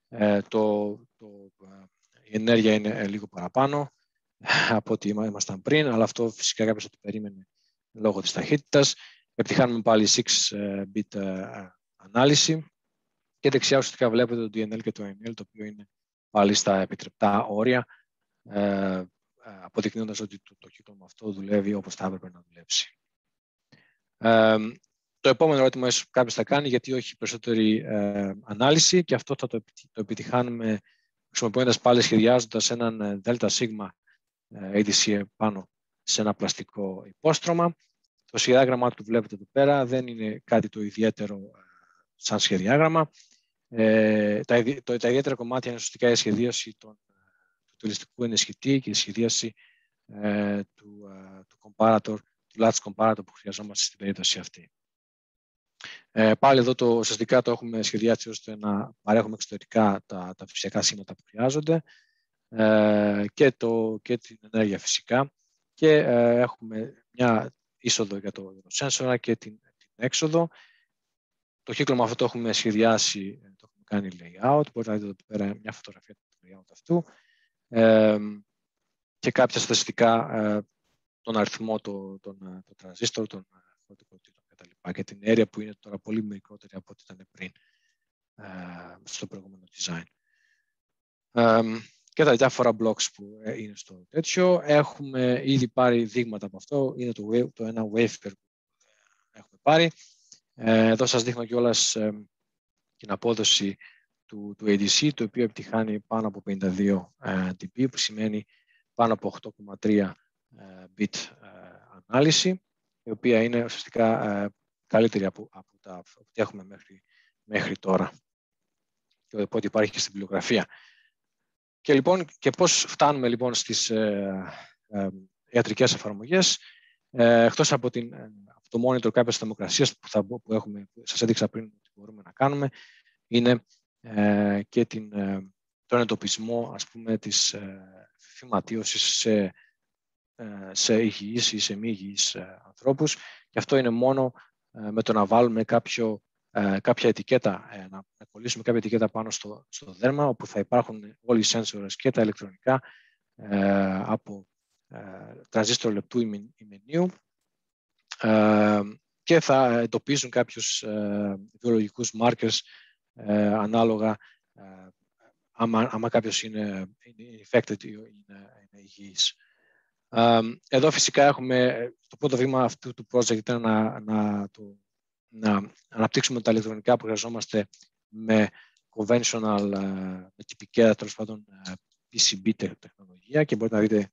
Η ενέργεια είναι λίγο παραπάνω από ό,τι ήμασταν πριν, αλλά αυτό φυσικά κάποιος θα το περίμενε λόγω της ταχύτητας. Επιτυχάνουμε πάλι 6-bit ανάλυση, και δεξιά ουσιαστικά βλέπετε το DNL και το NL, το οποίο είναι πάλι στα επιτρεπτά όρια, αποδεικνύοντας ότι το κύκλωμα αυτό δουλεύει όπως θα έπρεπε να δουλέψει. Το επόμενο ερώτημα κάποιος θα κάνει, γιατί όχι περισσότερη ανάλυση, και αυτό θα το επιτυχάνουμε χρησιμοποιώντας πάλι, σχεδιάζοντας έναν ΔΣ ECE πάνω σε ένα πλαστικό υπόστρωμα. Το σχεδιάγραμμα του βλέπετε εδώ πέρα, δεν είναι κάτι το ιδιαίτερο σαν σχεδιάγραμμα. Τα ιδιαίτερα κομμάτια είναι ουσιαστικά η σχεδίαση του τελιστικού ενισχυτή και η σχεδίαση του large comparator που χρειαζόμαστε στην περίπτωση αυτή. Πάλι εδώ ουσιαστικά το έχουμε σχεδιάσει ώστε να παρέχουμε εξωτερικά τα φυσικά σήματα που χρειάζονται, και την ενέργεια φυσικά, και έχουμε μια είσοδο για το σένσορα και την έξοδο. Το κύκλωμα αυτό το έχουμε σχεδιάσει, το έχουμε κάνει layout. Μπορείτε να δείτε εδώ πέρα μια φωτογραφία του layout αυτού, και κάποια στατιστικά, τον αριθμό των τρανζίστορ, των χωρητικότητων κτλ. Και την ενέργεια που είναι τώρα πολύ μικρότερη από ό,τι ήταν πριν στο προηγούμενο design. Και τα διάφορα blocks που είναι στο τέτοιο. Έχουμε ήδη πάρει δείγματα από αυτό. Είναι το ένα wafer που έχουμε πάρει. Εδώ σας δείχνω κιόλας την απόδοση του ADC, το οποίο επιτυχάνει πάνω από 52 dB, που σημαίνει πάνω από 8,3 bit ανάλυση, η οποία είναι ουσιαστικά καλύτερη από τα που έχουμε μέχρι τώρα και ό,τι υπάρχει και στην βιβλιογραφία. Και πώς φτάνουμε λοιπόν στις ιατρικές εφαρμογές, εκτός από το monitor κάποιες θερμοκρασίες που σας έδειξα πριν ότι μπορούμε να κάνουμε, είναι και τον εντοπισμό, ας πούμε, της φυματίωσης σε υγιείς ή σε μη υγιείς ανθρώπους, και αυτό είναι μόνο με το να βάλουμε κάποια ετικέτα, να κολλήσουμε κάποια ετικέτα πάνω στο δέρμα, όπου θα υπάρχουν όλοι οι sensors και τα ηλεκτρονικά από τρανζίστορ λεπτού ημενίου, και θα εντοπίζουν κάποιους βιολογικούς markers ανάλογα άμα κάποιος είναι infected ή είναι υγιής. Εδώ φυσικά έχουμε το πρώτο βήμα αυτού του project ήταν να αναπτύξουμε τα ηλεκτρονικά που χρειαζόμαστε με conventional, με τυπική, τέλος πάντων, PCB τεχνολογία, και μπορείτε να δείτε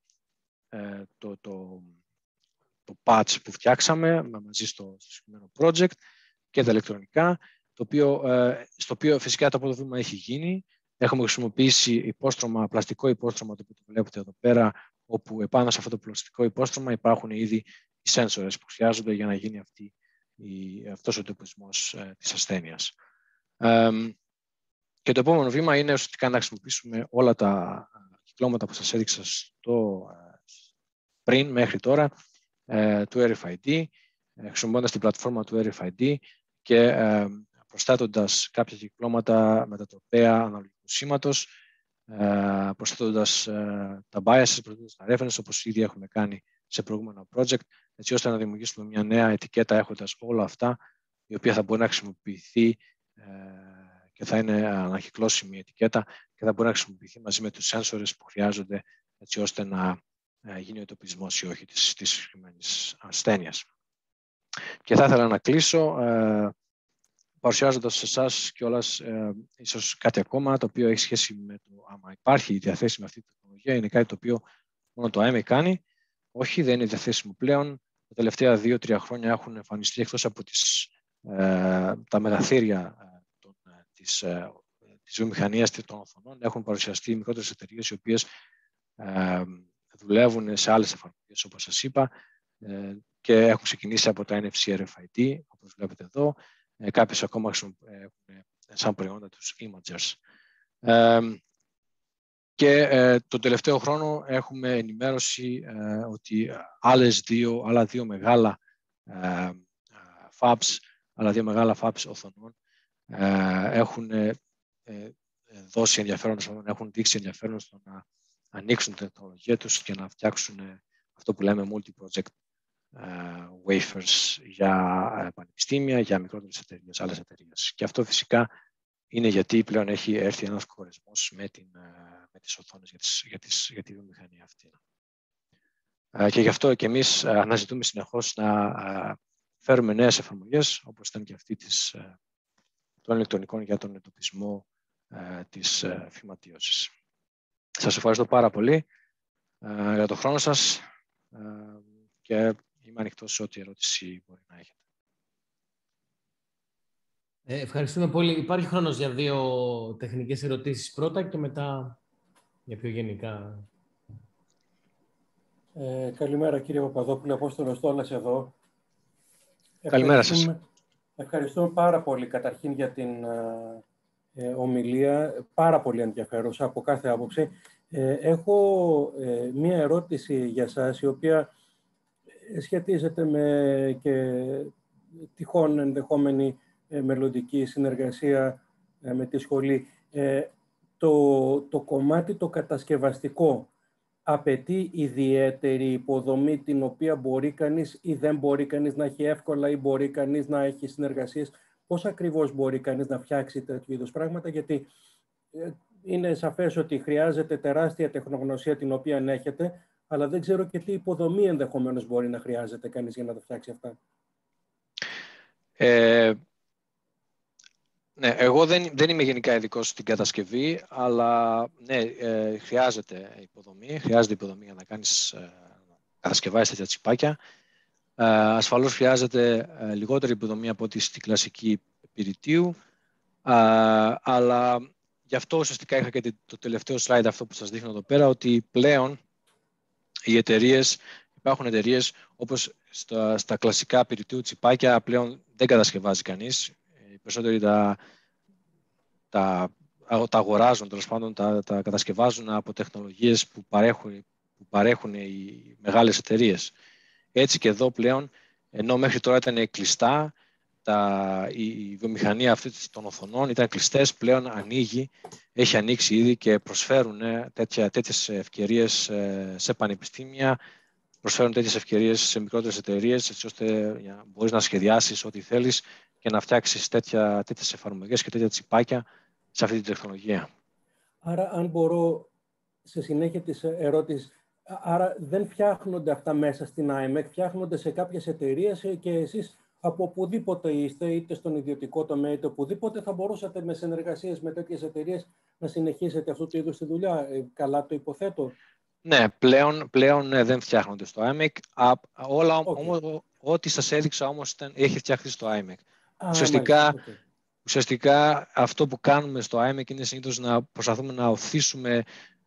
το patch που φτιάξαμε μαζί στο συγκεκριμένο project και τα ηλεκτρονικά, στο οποίο φυσικά το πρώτο βήμα έχει γίνει. Έχουμε χρησιμοποιήσει πλαστικό υπόστρωμα, το οποίο το βλέπετε εδώ πέρα, όπου επάνω σε αυτό το πλαστικό υπόστρωμα υπάρχουν ήδη οι sensors που χρειάζονται για να γίνει αυτός ο εντοπισμός της ασθένειας. Και το επόμενο βήμα είναι ουσιαστικά να χρησιμοποιήσουμε όλα τα κυκλώματα που σας έδειξα πριν μέχρι τώρα του RFID, χρησιμοποιώντας την πλατφόρμα του RFID και προσθέτοντας κάποια κυκλώματα μετατροπαία αναλογικού σήματος, προσθέτοντας τα biases, προσθέτοντας τα reference, όπως ήδη έχουμε κάνει σε προηγούμενα project, έτσι ώστε να δημιουργήσουμε μια νέα ετικέτα έχοντας όλα αυτά, η οποία θα μπορεί να χρησιμοποιηθεί και θα είναι ανακυκλώσιμη ετικέτα και θα μπορεί να χρησιμοποιηθεί μαζί με τους sensors που χρειάζονται, έτσι ώστε να γίνει ο εντοπισμός ή όχι της συγκεκριμένης ασθένειας. Και θα ήθελα να κλείσω παρουσιάζοντας σε εσάς κιόλας ίσως κάτι ακόμα, το οποίο έχει σχέση με το άμα υπάρχει διαθέσιμη αυτή η τεχνολογία. Είναι κάτι το οποίο μόνο το IMEC κάνει. Όχι, δεν είναι διαθέσιμο πλέον. Τα τελευταία 2-3 χρόνια έχουν εμφανιστεί, εκτός από τα μεγαθύρια της βιομηχανίας των οθονών, έχουν παρουσιαστεί μικρότερες εταιρείες οι οποίες δουλεύουν σε άλλες εφαρμογές, όπως σας είπα, και έχουν ξεκινήσει από τα NFC RFID, όπως βλέπετε εδώ. Κάποιες ακόμα έχουν σαν προϊόντα τους imagers. Και τον τελευταίο χρόνο έχουμε ενημέρωση ότι άλλα δύο μεγάλα fabs οθονών έχουν δώσει ενδιαφέρον, έχουν δείξει ενδιαφέρον στο να ανοίξουν την τεχνολογία τους και να φτιάξουν αυτό που λέμε multi-project wafers για πανεπιστήμια, για μικρότερες εταιρείες, άλλες εταιρείες. Και αυτό φυσικά είναι γιατί πλέον έχει έρθει ένας κορεσμός με τις οθόνες για τη βιομηχανία αυτή. Και γι' αυτό και εμείς αναζητούμε συνεχώς να φέρουμε νέες εφαρμογές, όπως ήταν και αυτή των ηλεκτρονικών για τον εντοπισμό της φυματίωσης. Σας ευχαριστώ πάρα πολύ για τον χρόνο σας και είμαι ανοιχτός σε ό,τι ερώτηση μπορεί να έχετε. Ευχαριστούμε πολύ. Υπάρχει χρόνος για 2 τεχνικές ερωτήσεις πρώτα και μετά για πιο γενικά. Καλημέρα κύριε Παπαδόπουλο, Απόστολος Τόλας εδώ. Καλημέρα σας. Ευχαριστούμε πάρα πολύ καταρχήν για την ομιλία, πάρα πολύ ενδιαφέρουσα από κάθε άποψη. Έχω μία ερώτηση για σας, η οποία σχετίζεται με και τυχόν ενδεχόμενη μελλοντική συνεργασία με τη σχολή. Το κομμάτι το κατασκευαστικό απαιτεί ιδιαίτερη υποδομή, την οποία μπορεί κανείς ή δεν μπορεί κανείς να έχει εύκολα ή μπορεί κανείς να έχει συνεργασίες? Πώς ακριβώς μπορεί κανείς να φτιάξει τέτοιου είδους πράγματα? Γιατί είναι σαφές ότι χρειάζεται τεράστια τεχνογνωσία την οποία έχετε, αλλά δεν ξέρω και τι υποδομή ενδεχομένως μπορεί να χρειάζεται κανείς για να τα φτιάξει αυτά. Ναι, εγώ δεν είμαι γενικά ειδικός στην κατασκευή, αλλά ναι, χρειάζεται υποδομή για να κατασκευάσεις τέτοια τσιπάκια. Ασφαλώς χρειάζεται λιγότερη υποδομή από ό,τι στη κλασική πυρητίου, αλλά γι' αυτό ουσιαστικά είχα και το τελευταίο slide αυτό που σας δείχνω εδώ πέρα, ότι πλέον υπάρχουν εταιρείες όπως στα κλασικά πυρητίου τσιπάκια πλέον δεν κατασκευάζει κανείς. Οι περισσότεροι τα αγοράζουν, τέλος πάντων τα κατασκευάζουν από τεχνολογίες που παρέχουν οι μεγάλες εταιρείες. Έτσι και εδώ πλέον, ενώ μέχρι τώρα ήταν κλειστά, η βιομηχανία αυτή των οθονών ήταν κλειστές, πλέον έχει ανοίξει ήδη και προσφέρουν τέτοιες ευκαιρίες σε πανεπιστήμια, προσφέρουν τέτοιες ευκαιρίες σε μικρότερες εταιρείες, έτσι ώστε να μπορείς να σχεδιάσεις ό,τι θέλεις και να φτιάξεις τέτοιες εφαρμογές και τέτοια τσιπάκια σε αυτή την τεχνολογία. Άρα, αν μπορώ, σε συνέχεια της ερώτησης, άρα δεν φτιάχνονται αυτά μέσα στην IMEC, φτιάχνονται σε κάποιες εταιρείες και εσείς από οπουδήποτε είστε, είτε στον ιδιωτικό τομέα, είτε οπουδήποτε, θα μπορούσατε με συνεργασίες με τέτοιες εταιρείες να συνεχίσετε αυτού του είδους τη δουλειά. Καλά το υποθέτω. Ναι, πλέον δεν φτιάχνονται στο IMEC. Ό,τι σας έδειξα όμως έχει φτιαχτεί στο IMEC. Ουσιαστικά αυτό που κάνουμε στο IMEC είναι συνήθως να προσπαθούμε να οθήσουμε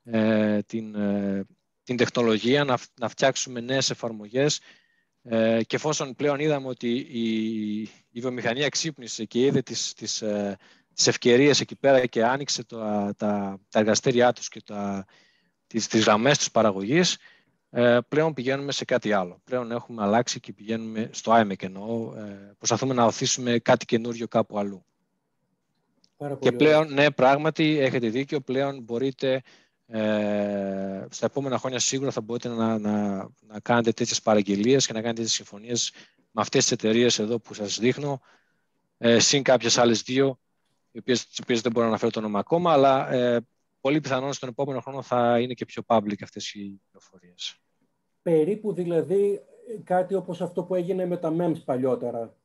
την τεχνολογία, να φτιάξουμε νέες εφαρμογές, και εφόσον πλέον είδαμε ότι η βιομηχανία ξύπνησε και είδε τις ευκαιρίες εκεί πέρα και άνοιξε τα εργαστήριά τους και τις γραμμές τους παραγωγής, πλέον πηγαίνουμε σε κάτι άλλο. Πλέον έχουμε αλλάξει και πηγαίνουμε στο IMEC, εννοώ, προσπαθούμε να οθήσουμε κάτι καινούριο κάπου αλλού. Και πλέον, ναι, πράγματι, έχετε δίκιο, πλέον μπορείτε, στα επόμενα χρόνια σίγουρα θα μπορείτε να κάνετε τέτοιες παραγγελίες και να κάνετε τέτοιες συμφωνίες με αυτές τις εταιρείες εδώ που σας δείχνω, συν κάποιες άλλες δύο, τις οποίες δεν μπορώ να αναφέρω το όνομα ακόμα, αλλά πολύ πιθανόν στον επόμενο χρόνο θα είναι και πιο public αυτές οι πληροφορίες. Περίπου δηλαδή κάτι όπως αυτό που έγινε με τα MEMS παλιότερα.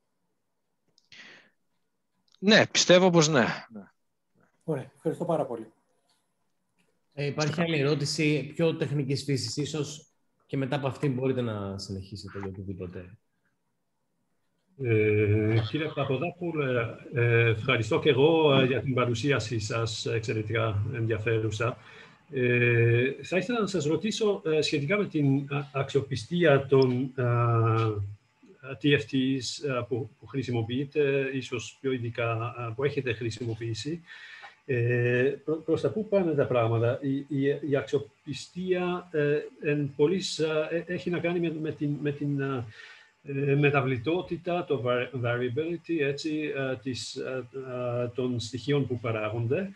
Ναι, πιστεύω πως ναι. Ωραία, ευχαριστώ πάρα πολύ. Υπάρχει άλλη ερώτηση, πιο τεχνικής φύσης ίσως, και μετά από αυτή μπορείτε να συνεχίσετε για οτιδήποτε. Κύριε Παπαδόπουλε, ευχαριστώ και εγώ για την παρουσίασή σας, εξαιρετικά ενδιαφέρουσα. Θα ήθελα να σας ρωτήσω σχετικά με την αξιοπιστία των TFTs που χρησιμοποιείτε, ίσως πιο ειδικά που έχετε χρησιμοποιήσει. Προς τα πού πάνε τα πράγματα? Η αξιοπιστία εν πολλής έχει να κάνει με την μεταβλητότητα, το variability, έτσι, των στοιχείων που παράγονται.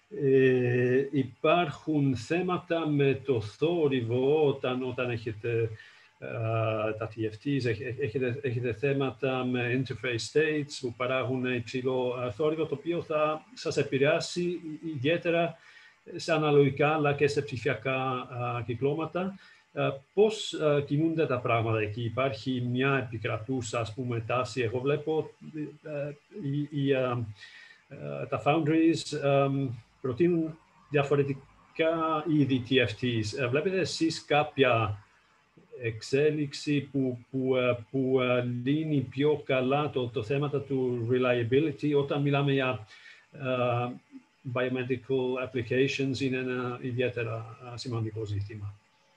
Υπάρχουν θέματα με το θόρυβο όταν έχετε τα TFTs, έχετε θέματα με interface states που παράγουν υψηλό θόρυβο, το οποίο θα σας επηρεάσει ιδιαίτερα σε αναλογικά αλλά και σε ψηφιακά κυκλώματα. Πώς κινούνται τα πράγματα εκεί? Υπάρχει μια επικρατούσα, ας πούμε, τάση? Εγώ βλέπω τα foundries προτείνουν διαφορετικά είδη TFTs. Βλέπετε εσείς κάποια εξέλιξη που λύνει πιο καλά το θέμα του reliability? Όταν μιλάμε για biomedical applications, είναι ένα ιδιαίτερα σημαντικό ζήτημα.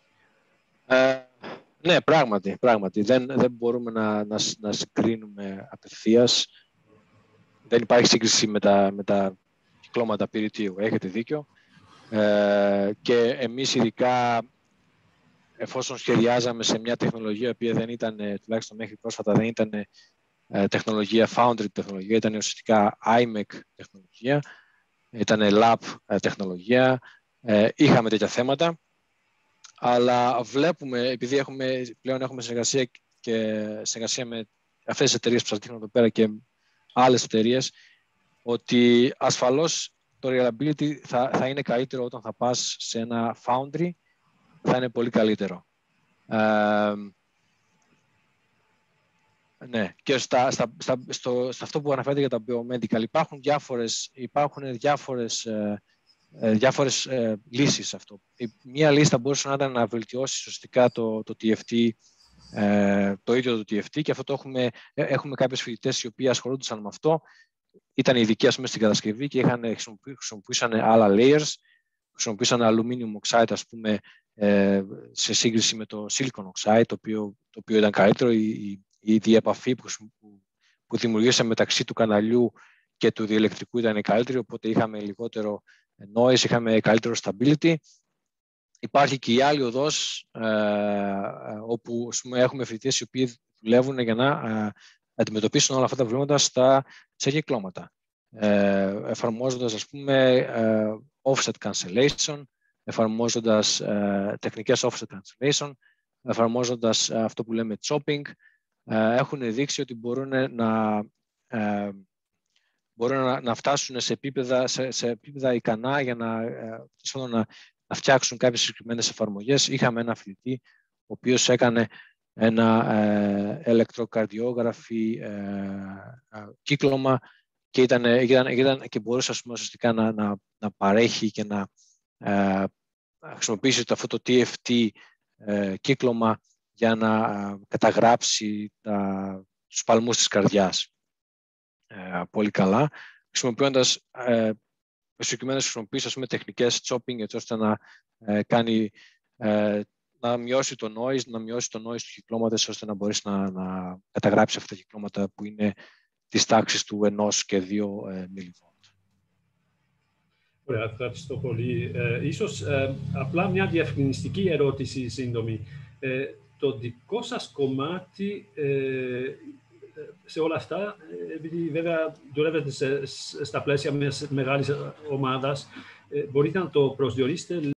Ναι, πράγματι. Δεν μπορούμε να συγκρίνουμε απευθείας. Δεν υπάρχει σύγκριση με τα κυκλώματα πυρητίου. Έχετε δίκιο. Και εμείς ειδικά, εφόσον σχεδιάζαμε σε μια τεχνολογία που δεν ήταν, τουλάχιστον μέχρι πρόσφατα, δεν ήταν τεχνολογία foundry τεχνολογία, ήταν ουσιαστικά IMEC τεχνολογία, ήταν lab τεχνολογία, είχαμε τέτοια θέματα. Αλλά βλέπουμε, επειδή πλέον έχουμε συνεργασία με αυτές τις εταιρείες που σας δείχνω εδώ πέρα και άλλες εταιρείες, ότι ασφαλώς το reliability θα είναι καλύτερο όταν θα πας σε ένα foundry, θα είναι πολύ καλύτερο. Ναι, και στο αυτό που αναφέρετε για τα biomedical υπάρχουν διάφορες λύσεις σε αυτό. Μία λύση θα μπορούσε να ήταν να βελτιώσει σωστικά το TFT, το ίδιο το TFT, και αυτό έχουμε κάποιες φοιτητές οι οποίοι ασχολούνταν με αυτό. Ήταν ειδικοί, ας πούμε, στην κατασκευή και χρησιμοποιούσαν άλλα layers, χρησιμοποιούσαν aluminium oxide, ας πούμε, σε σύγκριση με το silicon oxide, το οποίο ήταν καλύτερο. Η διεπαφή που δημιουργήσε μεταξύ του καναλιού και του διελεκτρικού ήταν καλύτερη, οπότε είχαμε λιγότερο noise, είχαμε καλύτερο stability. Υπάρχει και η άλλη οδός, όπου, ας πούμε, έχουμε φοιτητές οι οποίοι δουλεύουν για να αντιμετωπίσουν όλα αυτά τα προβλήματα σε κυκλώματα, εφαρμόζοντας, ας πούμε, offset cancellation, εφαρμόζοντας τεχνικές offset cancellation, εφαρμόζοντας αυτό που λέμε chopping. Έχουν δείξει ότι μπορούν να φτάσουν σε επίπεδα ικανά για να φτιάξουν κάποιες συγκεκριμένες εφαρμογές. Είχαμε ένα φοιτητή ο οποίος έκανε ένα ηλεκτροκαρδιόγραφη κύκλωμα και μπορούσε, ας πούμε, ουσιαστικά να παρέχει και να χρησιμοποιήσει αυτό το TFT κύκλωμα για να καταγράψει τους παλμούς της καρδιάς πολύ καλά, χρησιμοποιώντας συγκεκριμένες χρησιμοποιήσεις, ας πούμε, τεχνικές chopping, έτσι ώστε να μειώσει το noise του κυκλώματος, ώστε να μπορέσει να καταγράψει αυτά τα κυκλώματα που είναι της τάξης του 1 και 2 mV. Ωραία, ευχαριστώ πολύ. Ίσως απλά μια διευκρινιστική ερώτηση σύντομη. Το δικό σας κομμάτι σε όλα αυτά, επειδή βέβαια δουλεύετε στα πλαίσια μιας μεγάλης ομάδας, μπορείτε να το προσδιορίσετε